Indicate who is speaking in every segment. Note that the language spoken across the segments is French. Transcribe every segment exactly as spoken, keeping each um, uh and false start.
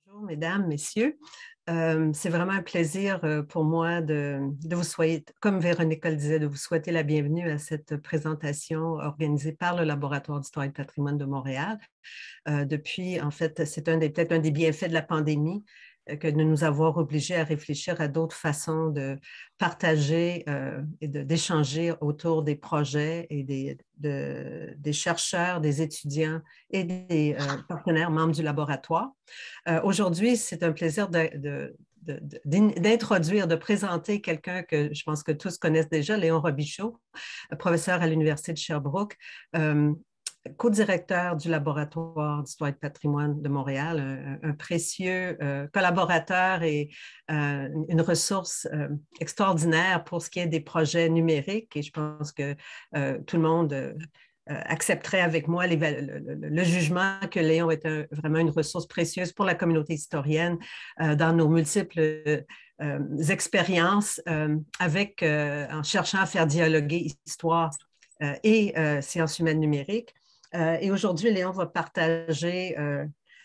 Speaker 1: Bonjour, mesdames, messieurs. Euh, c'est vraiment un plaisir euh, pour moi de, de vous souhaiter, comme Véronique le disait, de vous souhaiter la bienvenue à cette présentation organisée par le Laboratoire d'histoire et de patrimoine de Montréal. Euh, depuis, en fait, c'est un des, peut-être un des bienfaits de la pandémie euh, que de nous avoir obligés à réfléchir à d'autres façons de partager euh, et de, d'échanger autour des projets et des, de, des chercheurs, des étudiants et des euh, partenaires membres du laboratoire. Euh, aujourd'hui, c'est un plaisir de, de, de, d'introduire, de présenter quelqu'un que je pense que tous connaissent déjà, Léon Robichaud, professeur à l'Université de Sherbrooke, euh, co-directeur du Laboratoire d'histoire et de patrimoine de Montréal, un, un précieux euh, collaborateur et euh, une ressource euh, extraordinaire pour ce qui est des projets numériques. Et je pense que euh, tout le monde euh, accepterait avec moi les, le, le, le, jugement que Léon est un, vraiment une ressource précieuse pour la communauté historienne euh, dans nos multiples euh, expériences euh, avec, euh, en cherchant à faire dialoguer histoire euh, et euh, sciences humaines numériques. Euh, et aujourd'hui, Léon va partager euh,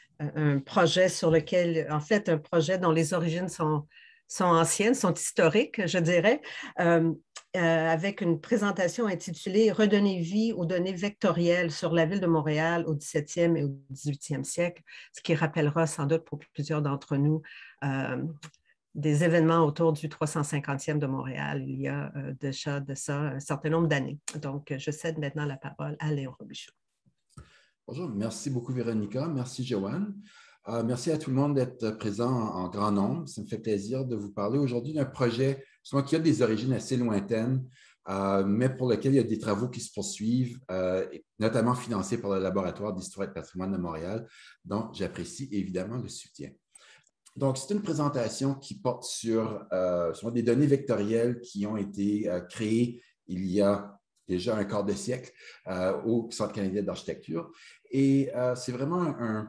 Speaker 1: un projet sur lequel, en fait, un projet dont les origines sont, sont anciennes, sont historiques, je dirais, euh, euh, avec une présentation intitulée « Redonner vie aux données vectorielles sur la ville de Montréal au dix-septième et au dix-huitième siècle », ce qui rappellera sans doute pour plusieurs d'entre nous euh, des événements autour du trois cent cinquantième de Montréal il y a euh, déjà de ça un certain nombre d'années. Donc, je cède maintenant la parole à Léon Robichaud.
Speaker 2: Bonjour, merci beaucoup Véronica, merci Joanne. Euh, merci à tout le monde d'être présent en, en grand nombre. Ça me fait plaisir de vous parler aujourd'hui d'un projet qui a des origines assez lointaines, euh, mais pour lequel il y a des travaux qui se poursuivent, euh, notamment financés par le Laboratoire d'histoire et de patrimoine de Montréal, dont j'apprécie évidemment le soutien. Donc, c'est une présentation qui porte sur, euh, sur des données vectorielles qui ont été euh, créées il y a déjà un quart de siècle euh, au Centre canadien d'architecture. Et euh, c'est vraiment un,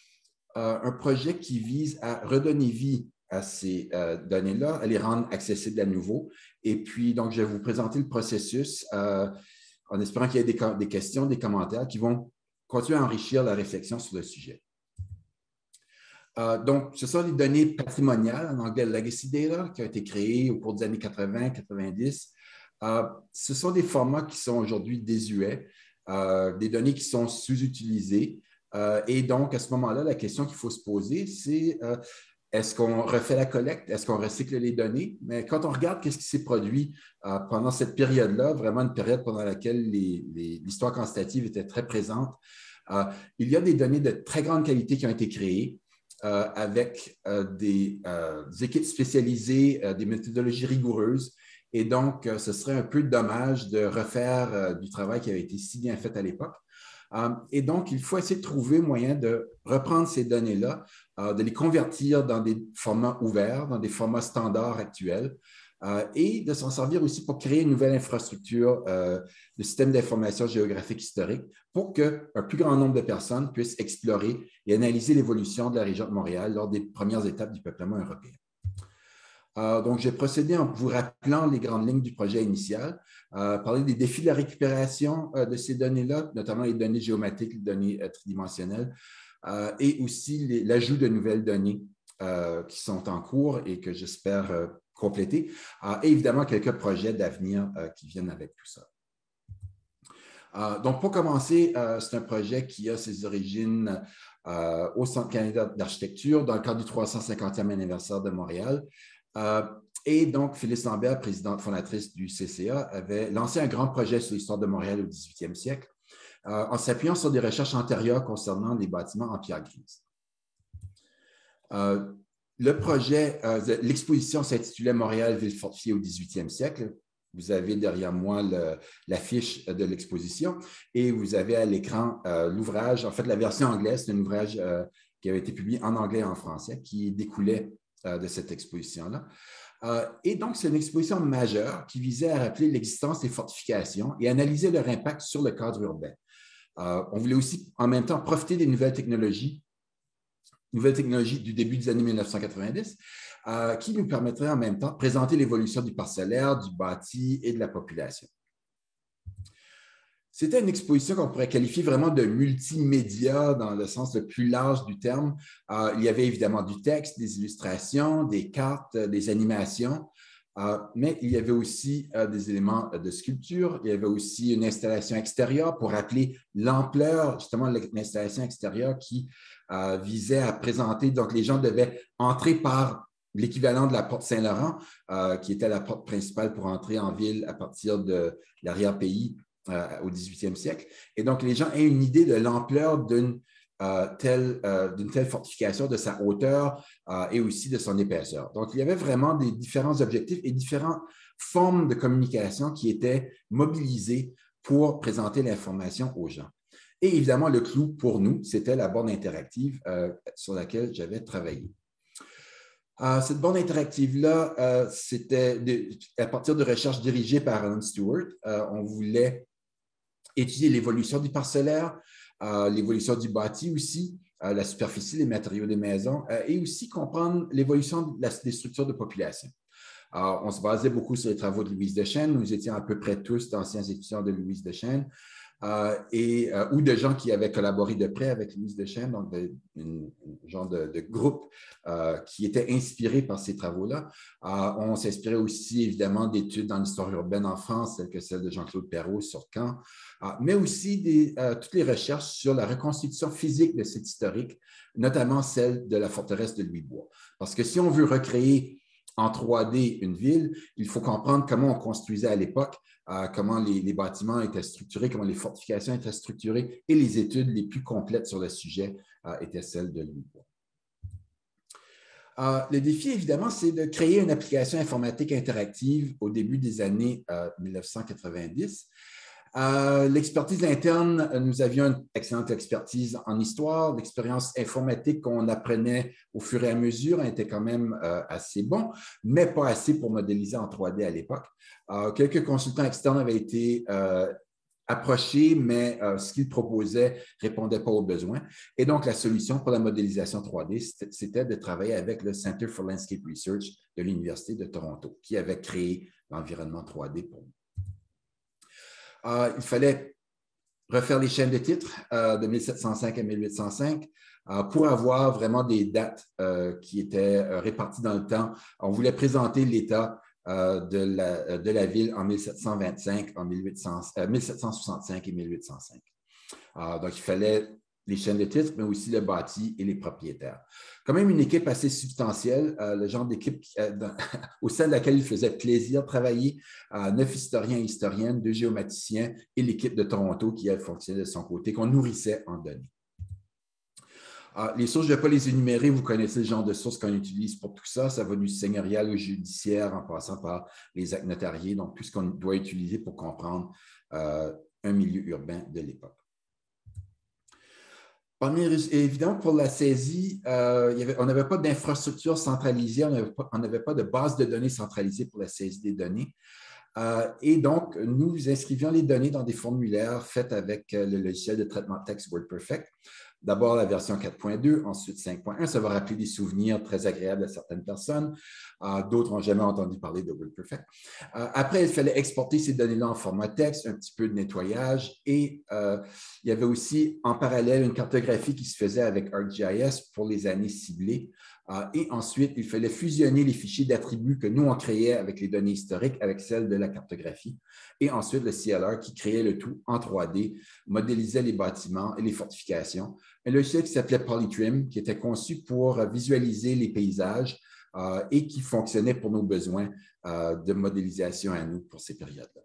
Speaker 2: un, un projet qui vise à redonner vie à ces euh, données-là, à les rendre accessibles à nouveau. Et puis, donc, je vais vous présenter le processus euh, en espérant qu'il y ait des, des questions, des commentaires qui vont continuer à enrichir la réflexion sur le sujet. Euh, donc, ce sont les données patrimoniales, en anglais Legacy Data, qui ont été créées au cours des années quatre-vingt quatre-vingt-dix. Euh, ce sont des formats qui sont aujourd'hui désuets, euh, des données qui sont sous-utilisées. Euh, et donc, à ce moment-là, la question qu'il faut se poser, c'est euh, est-ce qu'on refait la collecte? Est-ce qu'on recycle les données? Mais quand on regarde qu'est-ce qui s'est produit euh, pendant cette période-là, vraiment une période pendant laquelle l'histoire quantitative était très présente, euh, il y a des données de très grande qualité qui ont été créées. Euh, avec euh, des, euh, des équipes spécialisées, euh, des méthodologies rigoureuses. Et donc, euh, ce serait un peu dommage de refaire euh, du travail qui avait été si bien fait à l'époque. Euh, et donc, il faut essayer de trouver moyen de reprendre ces données-là, euh, de les convertir dans des formats ouverts, dans des formats standards actuels, euh, et de s'en servir aussi pour créer une nouvelle infrastructure euh, de système d'information géographique historique pour qu'un plus grand nombre de personnes puissent explorer et analyser l'évolution de la région de Montréal lors des premières étapes du peuplement européen. Euh, donc, j'ai procédé en vous rappelant les grandes lignes du projet initial, euh, parler des défis de la récupération euh, de ces données-là, notamment les données géométriques, les données euh, tridimensionnelles, euh, et aussi l'ajout de nouvelles données euh, qui sont en cours et que j'espère euh, compléter, euh, et évidemment quelques projets d'avenir euh, qui viennent avec tout ça. Euh, donc, pour commencer, euh, c'est un projet qui a ses origines euh, au Centre canadien d'architecture dans le cadre du trois cent cinquantième anniversaire de Montréal. Euh, et donc, Phyllis Lambert, présidente fondatrice du C C A, avait lancé un grand projet sur l'histoire de Montréal au dix-huitième siècle euh, en s'appuyant sur des recherches antérieures concernant les bâtiments en pierre grise. Euh, le projet, euh, l'exposition s'intitulait « Montréal, ville fortifiée au dix-huitième siècle ». Vous avez derrière moi l'affiche de l'exposition et vous avez à l'écran euh, l'ouvrage, en fait la version anglaise, c'est un ouvrage euh, qui avait été publié en anglais et en français qui découlait euh, de cette exposition-là. Euh, et donc, c'est une exposition majeure qui visait à rappeler l'existence des fortifications et analyser leur impact sur le cadre urbain. Euh, on voulait aussi en même temps profiter des nouvelles technologies nouvelles technologies du début des années mille neuf cent quatre-vingt-dix, euh, qui nous permettraient en même temps de présenter l'évolution du parcellaire, du bâti et de la population. C'était une exposition qu'on pourrait qualifier vraiment de multimédia dans le sens le plus large du terme. Euh, il y avait évidemment du texte, des illustrations, des cartes, des animations, euh, mais il y avait aussi euh, des éléments de sculpture. Il y avait aussi une installation extérieure pour rappeler l'ampleur, justement, de l'installation extérieure qui euh, visait à présenter. Donc, les gens devaient entrer par l'équivalent de la porte Saint-Laurent, euh, qui était la porte principale pour entrer en ville à partir de l'arrière-pays euh, au dix-huitième siècle. Et donc, les gens aient une idée de l'ampleur d'une euh, telle, euh, d'une telle fortification, de sa hauteur euh, et aussi de son épaisseur. Donc, il y avait vraiment des différents objectifs et différentes formes de communication qui étaient mobilisées pour présenter l'information aux gens. Et évidemment, le clou pour nous, c'était la borne interactive euh, sur laquelle j'avais travaillé. Euh, cette borne interactive-là, euh, c'était de, à partir de recherches dirigées par Alan Stewart. Euh, on voulait étudier l'évolution du parcellaire, euh, l'évolution du bâti aussi, euh, la superficie, les matériaux des maisons, euh, et aussi comprendre l'évolution des structures de population. Alors, on se basait beaucoup sur les travaux de Louise Dechaine. Nous étions à peu près tous d'anciens étudiants de Louise Dechaine. Euh, et, euh, ou de gens qui avaient collaboré de près avec Louise Dechaine, donc un genre de, de groupe euh, qui était inspiré par ces travaux-là. Euh, on s'inspirait aussi évidemment d'études dans l'histoire urbaine en France, telles que celle de Jean-Claude Perrault sur Caen, euh, mais aussi des, euh, toutes les recherches sur la reconstitution physique de cette historique, notamment celle de la forteresse de Louisbourg. Parce que si on veut recréer en trois D une ville, il faut comprendre comment on construisait à l'époque, euh, comment les, les bâtiments étaient structurés, comment les fortifications étaient structurées, et les études les plus complètes sur le sujet euh, étaient celles de Louisbourg. Euh, le défi, évidemment, c'est de créer une application informatique interactive au début des années euh, mille neuf cent quatre-vingt-dix. Euh, l'expertise interne, nous avions une excellente expertise en histoire. L'expérience informatique qu'on apprenait au fur et à mesure était quand même euh, assez bon, mais pas assez pour modéliser en trois D à l'époque. Euh, quelques consultants externes avaient été euh, approchés, mais euh, ce qu'ils proposaient ne répondait pas aux besoins. Et donc, la solution pour la modélisation trois D, c'était de travailler avec le Center for Landscape Research de l'Université de Toronto, qui avait créé l'environnement trois D pour nous. Euh, il fallait refaire les chaînes de titres euh, de mille sept cent cinq à mille huit cent cinq euh, pour avoir vraiment des dates euh, qui étaient euh, réparties dans le temps. On voulait présenter l'état euh, de, la, de la ville en mille sept cent vingt-cinq, en mille huit cents, euh, mille sept cent soixante-cinq et mille huit cent cinq. Euh, donc, il fallait les chaînes de titres, mais aussi le bâti et les propriétaires. Quand même une équipe assez substantielle, euh, le genre d'équipe euh, au sein de laquelle il faisait plaisir de travailler, euh, neuf historiens et historiennes, deux géomaticiens et l'équipe de Toronto qui, elle, fonctionnait de son côté, qu'on nourrissait en données. Euh, les sources, je ne vais pas les énumérer, vous connaissez le genre de sources qu'on utilise pour tout ça, ça va du seigneurial au judiciaire en passant par les actes notariés, donc tout ce qu'on doit utiliser pour comprendre euh, un milieu urbain de l'époque. Évidemment, pour la saisie, euh, il y avait, on n'avait pas d'infrastructure centralisée, on n'avait pas, pas de base de données centralisée pour la saisie des données. Euh, et donc, nous inscrivions les données dans des formulaires faits avec le logiciel de traitement de texte WordPerfect. D'abord la version quatre point deux, ensuite cinq point un. Ça va rappeler des souvenirs très agréables à certaines personnes. Euh, D'autres n'ont jamais entendu parler de WordPerfect. Euh, après, il fallait exporter ces données-là en format texte, un petit peu de nettoyage. Et euh, il y avait aussi en parallèle une cartographie qui se faisait avec ArcGIS pour les années ciblées. Euh, et ensuite, il fallait fusionner les fichiers d'attributs que nous, on créait avec les données historiques avec celles de la cartographie. Et ensuite, le C L R qui créait le tout en trois D, modélisait les bâtiments et les fortifications. Un logiciel qui s'appelait Polytrim, qui était conçu pour visualiser les paysages euh, et qui fonctionnait pour nos besoins euh, de modélisation à nous pour ces périodes-là.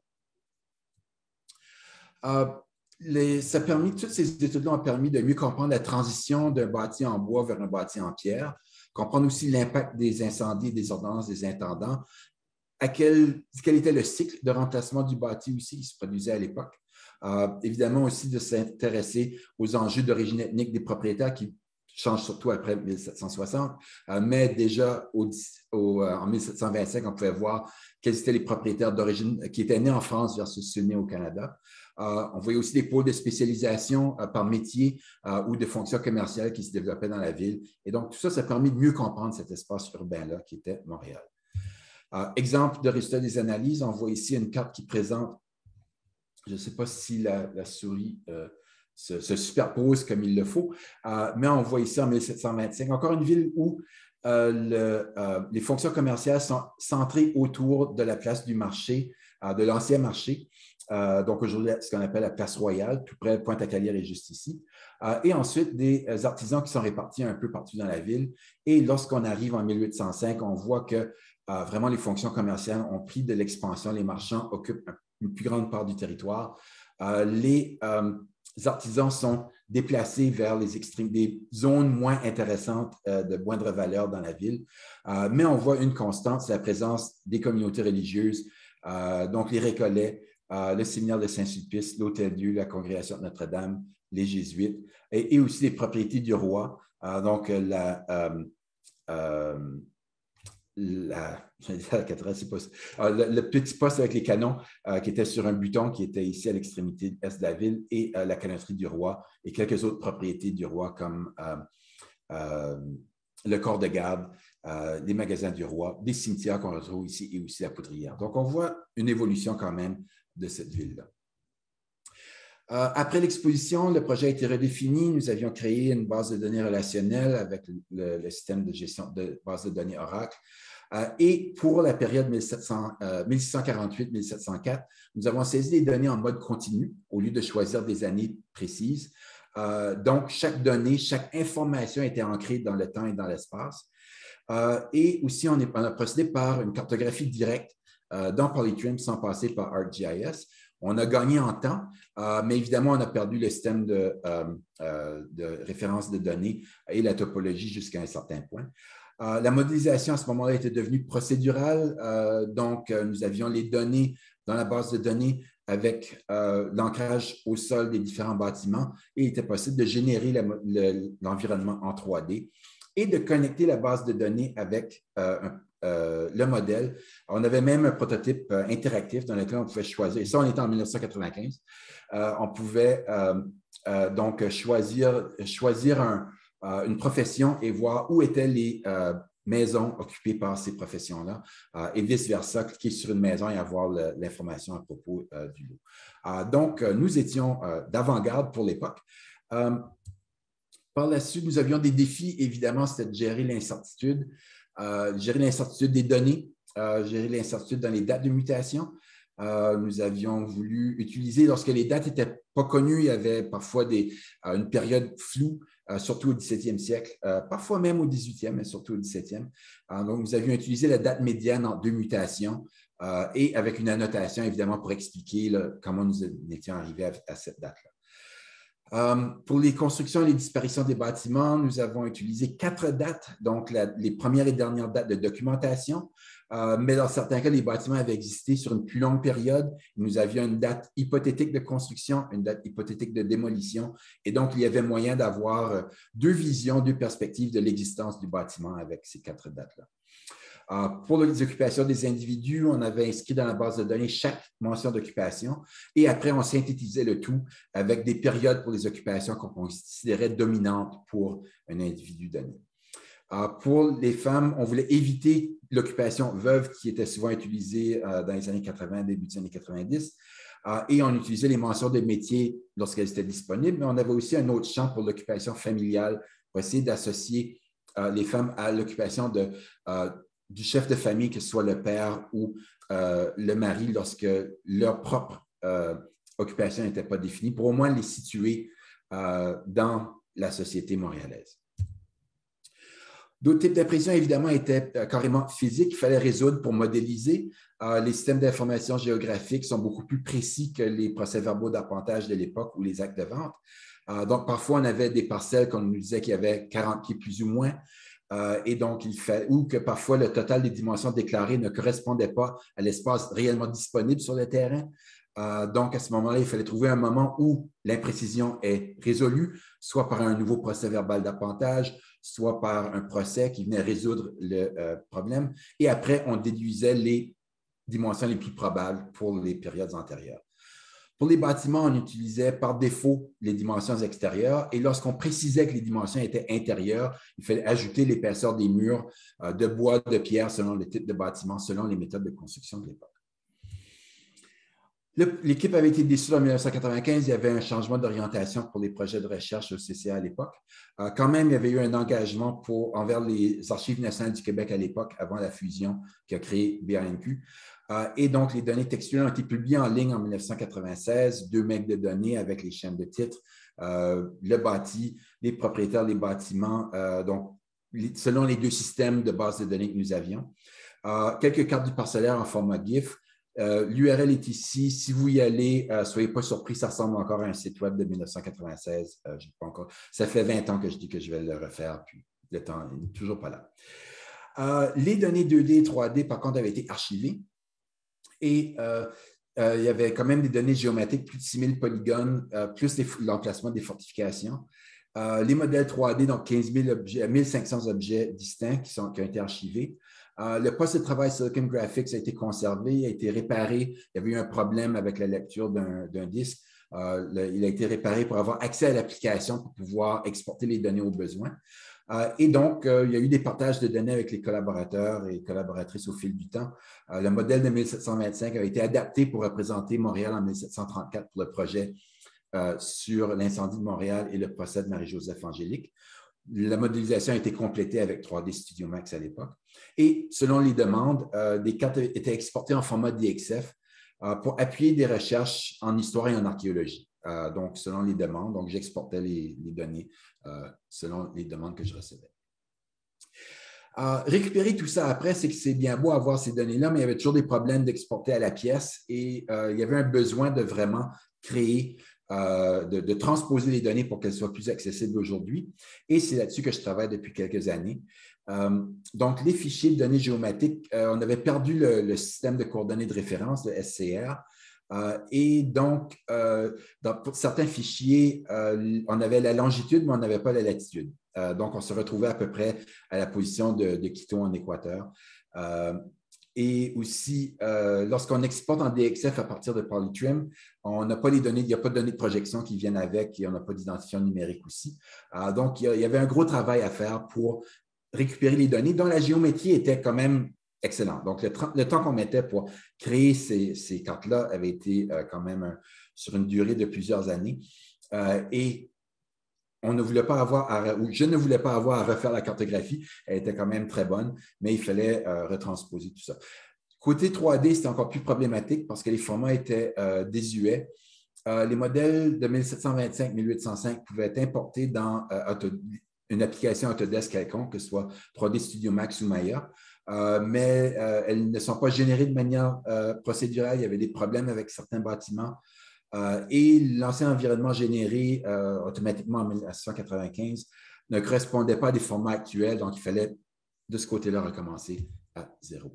Speaker 2: Euh, Les, ça a permis, toutes ces études-là ont permis de mieux comprendre la transition d'un bâti en bois vers un bâti en pierre, comprendre aussi l'impact des incendies, des ordonnances des intendants, à quel, quel était le cycle de remplacement du bâti aussi qui se produisait à l'époque. Euh, évidemment aussi de s'intéresser aux enjeux d'origine ethnique des propriétaires qui changent surtout après mille sept cent soixante, euh, mais déjà au, au, en mille sept cent vingt-cinq, on pouvait voir quels étaient les propriétaires d'origine qui étaient nés en France versus ceux nés au Canada. Euh, on voyait aussi des pôles de spécialisation euh, par métier euh, ou de fonctions commerciales qui se développaient dans la ville. Et donc, tout ça, ça a permis de mieux comprendre cet espace urbain-là qui était Montréal. Euh, exemple de résultat des analyses, on voit ici une carte qui présente Je ne sais pas si la, la souris euh, se, se superpose comme il le faut, euh, mais on voit ici en mille sept cent vingt-cinq, encore une ville où euh, le, euh, les fonctions commerciales sont centrées autour de la place du marché, euh, de l'ancien marché. Euh, donc aujourd'hui, ce qu'on appelle la place Royale, tout près de Pointe-à-Calière est juste ici. Euh, et ensuite, des artisans qui sont répartis un peu partout dans la ville. Et lorsqu'on arrive en mille huit cent cinq, on voit que euh, vraiment les fonctions commerciales ont pris de l'expansion. Les marchands occupent une plus grande part du territoire. Euh, les euh, artisans sont déplacés vers les extrêmes, des zones moins intéressantes euh, de moindre valeur dans la ville. Euh, mais on voit une constante, c'est la présence des communautés religieuses, euh, donc les Récollets, euh, le séminaire de Saint-Sulpice, l'Hôtel-Dieu, la congrégation de Notre-Dame, les Jésuites, et, et aussi les propriétés du roi, euh, donc la, euh, euh, la, la cathédrale, c'est pas, euh, le, le petit poste avec les canons euh, qui était sur un buton qui était ici à l'extrémité est de la ville, et euh, la canonnerie du roi et quelques autres propriétés du roi comme euh, euh, le corps de garde, euh, des magasins du roi, des cimetières qu'on retrouve ici et aussi la poudrière. Donc, on voit une évolution quand même de cette ville-là. Euh, après l'exposition, le projet a été redéfini. Nous avions créé une base de données relationnelle avec le, le système de gestion de base de données Oracle. Euh, et pour la période mille six cent quarante-huit à mille sept cent quatre, nous avons saisi les données en mode continu au lieu de choisir des années précises. Euh, donc, chaque donnée, chaque information était ancrée dans le temps et dans l'espace. Euh, et aussi, on, est, on a procédé par une cartographie directe euh, dans Polytrim sans passer par ArcGIS. On a gagné en temps, euh, mais évidemment, on a perdu le système de, euh, euh, de référence de données et la topologie jusqu'à un certain point. Euh, la modélisation à ce moment-là était devenue procédurale, euh, donc euh, nous avions les données dans la base de données avec euh, l'ancrage au sol des différents bâtiments et il était possible de générer l'environnement le, en trois D et de connecter la base de données avec euh, un Euh, le modèle. On avait même un prototype euh, interactif dans lequel on pouvait choisir, et ça, on était en mille neuf cent quatre-vingt-quinze, euh, on pouvait euh, euh, donc choisir, choisir un, euh, une profession et voir où étaient les euh, maisons occupées par ces professions-là, euh, et vice-versa, cliquer sur une maison et avoir l'information à propos euh, du lot. Euh, donc, nous étions euh, d'avant-garde pour l'époque. Euh, par la suite, nous avions des défis, évidemment, c'était de gérer l'incertitude. Euh, gérer l'incertitude des données, euh, gérer l'incertitude dans les dates de mutation. Euh, nous avions voulu utiliser, lorsque les dates n'étaient pas connues, il y avait parfois des, euh, une période floue, euh, surtout au dix-septième siècle, euh, parfois même au dix-huitième, mais surtout au dix-septième. Euh, donc, nous avions utilisé la date médiane en deux mutations euh, et avec une annotation, évidemment, pour expliquer là, comment nous étions arrivés à, à cette date-là. Um, pour les constructions et les disparitions des bâtiments, nous avons utilisé quatre dates, donc la, les premières et dernières dates de documentation, euh, mais dans certains cas, les bâtiments avaient existé sur une plus longue période. Nous avions une date hypothétique de construction, une date hypothétique de démolition, et donc il y avait moyen d'avoir deux visions, deux perspectives de l'existence du bâtiment avec ces quatre dates-là. Uh, pour les occupations des individus, on avait inscrit dans la base de données chaque mention d'occupation et après, on synthétisait le tout avec des périodes pour les occupations qu'on considérait dominantes pour un individu donné. Uh, pour les femmes, on voulait éviter l'occupation veuve qui était souvent utilisée uh, dans les années quatre-vingt, début des années quatre-vingt-dix. Uh, et on utilisait les mentions de métiers lorsqu'elles étaient disponibles, mais on avait aussi un autre champ pour l'occupation familiale pour essayer d'associer uh, les femmes à l'occupation de uh, du chef de famille, que ce soit le père ou euh, le mari, lorsque leur propre euh, occupation n'était pas définie, pour au moins les situer euh, dans la société montréalaise. D'autres types d'impressions, évidemment, étaient euh, carrément physiques. Il fallait résoudre pour modéliser. Euh, les systèmes d'information géographique sont beaucoup plus précis que les procès-verbaux d'appontage de l'époque ou les actes de vente. Euh, donc, parfois, on avait des parcelles qu'on nous disait qu'il y avait quarante pieds plus ou moins. Euh, et donc, il fait, ou que parfois le total des dimensions déclarées ne correspondait pas à l'espace réellement disponible sur le terrain. Euh, donc, à ce moment-là, il fallait trouver un moment où l'imprécision est résolue, soit par un nouveau procès verbal d'appontage, soit par un procès qui venait résoudre le euh, problème. Et après, on déduisait les dimensions les plus probables pour les périodes antérieures. Pour les bâtiments, on utilisait par défaut les dimensions extérieures et lorsqu'on précisait que les dimensions étaient intérieures, il fallait ajouter l'épaisseur des murs euh, de bois, de pierre, selon le type de bâtiment, selon les méthodes de construction de l'époque. L'équipe avait été dissoute en mille neuf cent quatre-vingt-quinze. Il y avait un changement d'orientation pour les projets de recherche au C C A à l'époque. Euh, quand même, il y avait eu un engagement pour, envers les Archives nationales du Québec à l'époque, avant la fusion qui a créé B A N Q. Euh, et donc, les données textuelles ont été publiées en ligne en mille neuf cent quatre-vingt-seize, deux megs de données avec les chaînes de titres, euh, le bâti, les propriétaires des bâtiments, euh, donc, les, selon les deux systèmes de base de données que nous avions. Euh, quelques cartes du parcellaire en format GIF. Euh, L'U R L est ici. Si vous y allez, ne euh, soyez pas surpris, ça ressemble encore à un site web de mille neuf cent quatre-vingt-seize. Euh, pas encore... Ça fait vingt ans que je dis que je vais le refaire, puis le temps n'est toujours pas là. Euh, les données deux D et trois D, par contre, avaient été archivées. Et euh, euh, il y avait quand même des données géométriques, plus de six mille polygones, euh, plus l'emplacement des fortifications. Euh, les modèles trois D, donc quinze mille objets, mille cinq cents objets distincts qui, sont, qui ont été archivés. Euh, le poste de travail Silicon Graphics a été conservé, a été réparé. Il y avait eu un problème avec la lecture d'un disque. Euh, le, il a été réparé pour avoir accès à l'application pour pouvoir exporter les données aux besoins. Euh, et donc, euh, il y a eu des partages de données avec les collaborateurs et collaboratrices au fil du temps. Euh, le modèle de mille sept cent vingt-cinq a été adapté pour représenter Montréal en mille sept cent trente-quatre pour le projet euh, sur l'incendie de Montréal et le procès de Marie-Joseph Angélique. La modélisation a été complétée avec trois D Studio Max à l'époque. Et selon les demandes, euh, des cartes étaient exportées en format D X F euh, pour appuyer des recherches en histoire et en archéologie. Euh, donc, selon les demandes, donc j'exportais les, les données euh, selon les demandes que je recevais. Euh, récupérer tout ça après, c'est que c'est bien beau avoir ces données-là, mais il y avait toujours des problèmes d'exporter à la pièce et euh, il y avait un besoin de vraiment créer Euh, de, de transposer les données pour qu'elles soient plus accessibles aujourd'hui. Et c'est là-dessus que je travaille depuis quelques années. Euh, donc, les fichiers de données géométriques, euh, on avait perdu le, le système de coordonnées de référence, le S C R. Euh, et donc, euh, dans, pour certains fichiers, euh, on avait la longitude, mais on n'avait pas la latitude. Euh, donc, on se retrouvait à peu près à la position de, de Quito en Équateur. Euh, Et aussi, euh, lorsqu'on exporte en D X F à partir de Polytrim, on n'a pas les données, il n'y a pas de données de projection qui viennent avec et on n'a pas d'identifiant numérique aussi. Euh, donc, il y, a, il y avait un gros travail à faire pour récupérer les données dont la géométrie était quand même excellente. Donc, le, le temps qu'on mettait pour créer ces, ces cartes-là avait été euh, quand même un, sur une durée de plusieurs années. Euh, et on ne voulait pas avoir, à, ou je ne voulais pas avoir à refaire la cartographie. Elle était quand même très bonne, mais il fallait euh, retransposer tout ça. Côté trois D, c'était encore plus problématique parce que les formats étaient euh, désuets. Euh, les modèles de mille sept cent vingt-cinq, mille huit cent cinq pouvaient être importés dans euh, Auto, une application Autodesk quelconque, que ce soit trois D Studio Max ou Maya, euh, mais euh, elles ne sont pas générées de manière euh, procédurale. Il y avait des problèmes avec certains bâtiments. Euh, et l'ancien environnement généré euh, automatiquement en mille neuf cent quatre-vingt-quinze ne correspondait pas à des formats actuels, donc il fallait de ce côté-là recommencer à zéro.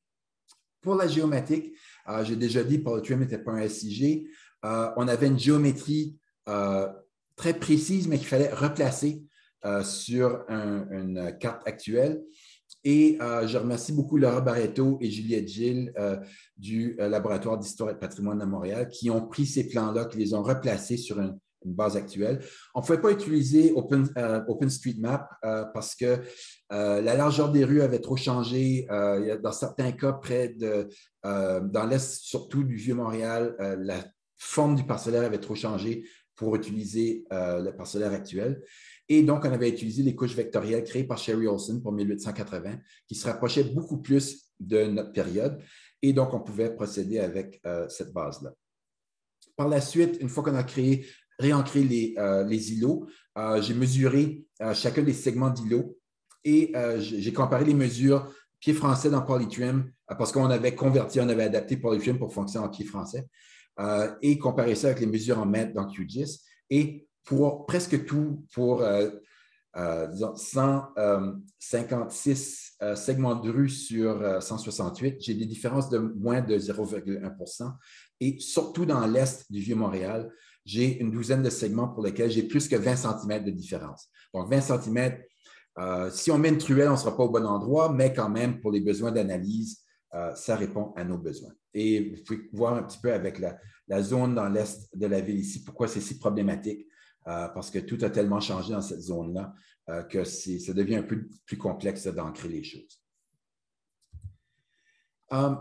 Speaker 2: Pour la géométrique, euh, j'ai déjà dit, Polytrim n'était pas un S I G. Euh, on avait une géométrie euh, très précise, mais qu'il fallait replacer euh, sur un, une carte actuelle. Et euh, je remercie beaucoup Laura Barreto et Juliette Gilles euh, du euh, Laboratoire d'histoire et de patrimoine de Montréal qui ont pris ces plans-là, qui les ont replacés sur une, une base actuelle. On ne pouvait pas utiliser Open, euh, OpenStreetMap euh, parce que euh, la largeur des rues avait trop changé. Euh, dans certains cas, près de, euh, dans l'est surtout du Vieux-Montréal, euh, la forme du parcellaire avait trop changé pour utiliser euh, le parcellaire actuel. Et donc, on avait utilisé les couches vectorielles créées par Sherry Olson pour mille huit cent quatre-vingts, qui se rapprochaient beaucoup plus de notre période. Et donc, on pouvait procéder avec euh, cette base-là. Par la suite, une fois qu'on a créé, réancré les, euh, les îlots, euh, j'ai mesuré euh, chacun des segments d'îlots et euh, j'ai comparé les mesures pied français dans Polytrim euh, parce qu'on avait converti, on avait adapté Polytrim pour fonctionner en pied français euh, et comparé ça avec les mesures en mètres dans Q G I S. Et pour presque tout, pour euh, euh, disons cent cinquante-six euh, segments de rue sur euh, cent soixante-huit, j'ai des différences de moins de zéro virgule un pour cent. Et surtout dans l'est du Vieux-Montréal, j'ai une douzaine de segments pour lesquels j'ai plus que vingt centimètres de différence. Donc, vingt centimètres, euh, si on met une truelle, on ne sera pas au bon endroit, mais quand même, pour les besoins d'analyse, euh, ça répond à nos besoins. Et vous pouvez voir un petit peu avec la, la zone dans l'est de la ville ici, pourquoi c'est si problématique. Euh, parce que tout a tellement changé dans cette zone-là euh, que ça devient un peu plus complexe d'ancrer les choses. Euh,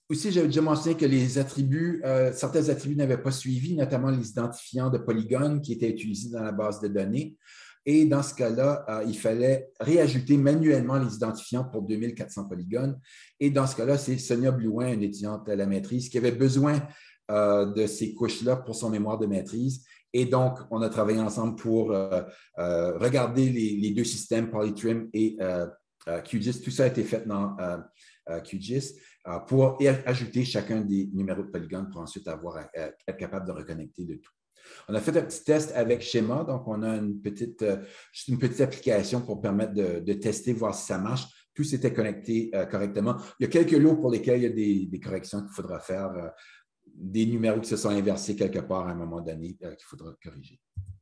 Speaker 2: aussi, j'avais déjà mentionné que les attributs, euh, certains attributs n'avaient pas suivi, notamment les identifiants de polygones qui étaient utilisés dans la base de données. Et dans ce cas-là, euh, il fallait réajouter manuellement les identifiants pour deux mille quatre cents polygones. Et dans ce cas-là, c'est Sonia Blouin, une étudiante à la maîtrise, qui avait besoin euh, de ces couches-là pour son mémoire de maîtrise. Et donc, on a travaillé ensemble pour euh, euh, regarder les, les deux systèmes, Polytrim et euh, euh, QGIS. Tout ça a été fait dans euh, euh, QGIS euh, pour ajouter chacun des numéros de polygones pour ensuite avoir, à, à, être capable de reconnecter de tout. On a fait un petit test avec Schema, donc on a une petite, euh, juste une petite application pour permettre de, de tester, voir si ça marche. Tout s'était connecté euh, correctement. Il y a quelques lots pour lesquels il y a des, des corrections qu'il faudra faire, euh, des numéros qui se sont inversés quelque part à un moment donné euh, qu'il faudra corriger.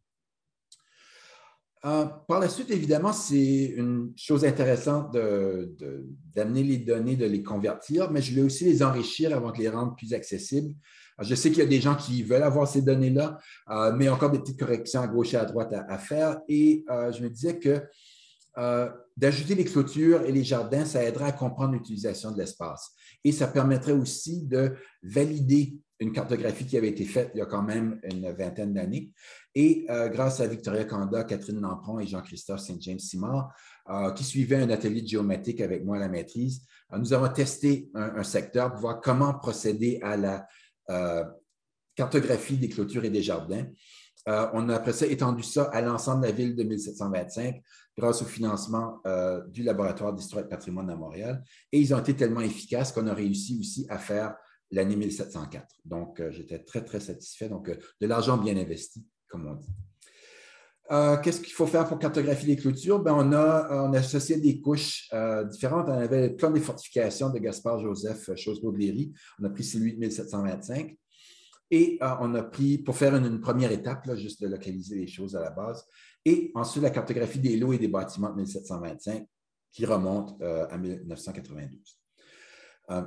Speaker 2: Euh, par la suite, évidemment, c'est une chose intéressante d'amener de, de, les données, de les convertir, mais je voulais aussi les enrichir avant de les rendre plus accessibles. Alors, je sais qu'il y a des gens qui veulent avoir ces données-là, euh, mais encore des petites corrections à gauche et à droite à, à faire. Et euh, je me disais que euh, d'ajouter les clôtures et les jardins, ça aiderait à comprendre l'utilisation de l'espace. Et ça permettrait aussi de valider une cartographie qui avait été faite il y a quand même une vingtaine d'années. Et euh, grâce à Victoria Kanda, Catherine Lampron et Jean-Christophe Saint-James-Simard, euh, qui suivaient un atelier de géométrique avec moi à la maîtrise, euh, nous avons testé un, un secteur pour voir comment procéder à la euh, cartographie des clôtures et des jardins. Euh, on a après ça étendu ça à l'ensemble de la ville de mille sept cent vingt-cinq grâce au financement euh, du Laboratoire d'histoire et de patrimoine à Montréal. Et ils ont été tellement efficaces qu'on a réussi aussi à faire l'année mille sept cent quatre. Donc, euh, j'étais très, très satisfait. Donc, euh, de l'argent bien investi, comme on dit. Euh, Qu'est-ce qu'il faut faire pour cartographier les clôtures? Ben, on, a, on a associé des couches euh, différentes. On avait le plan des fortifications de Gaspard Joseph Chosreau-Léry. On a pris celui de mille sept cent vingt-cinq. Et euh, on a pris, pour faire une, une première étape, là, juste de localiser les choses à la base, et ensuite la cartographie des lots et des bâtiments de mille sept cent vingt-cinq qui remonte euh, à mille neuf cent quatre-vingt-douze. Euh,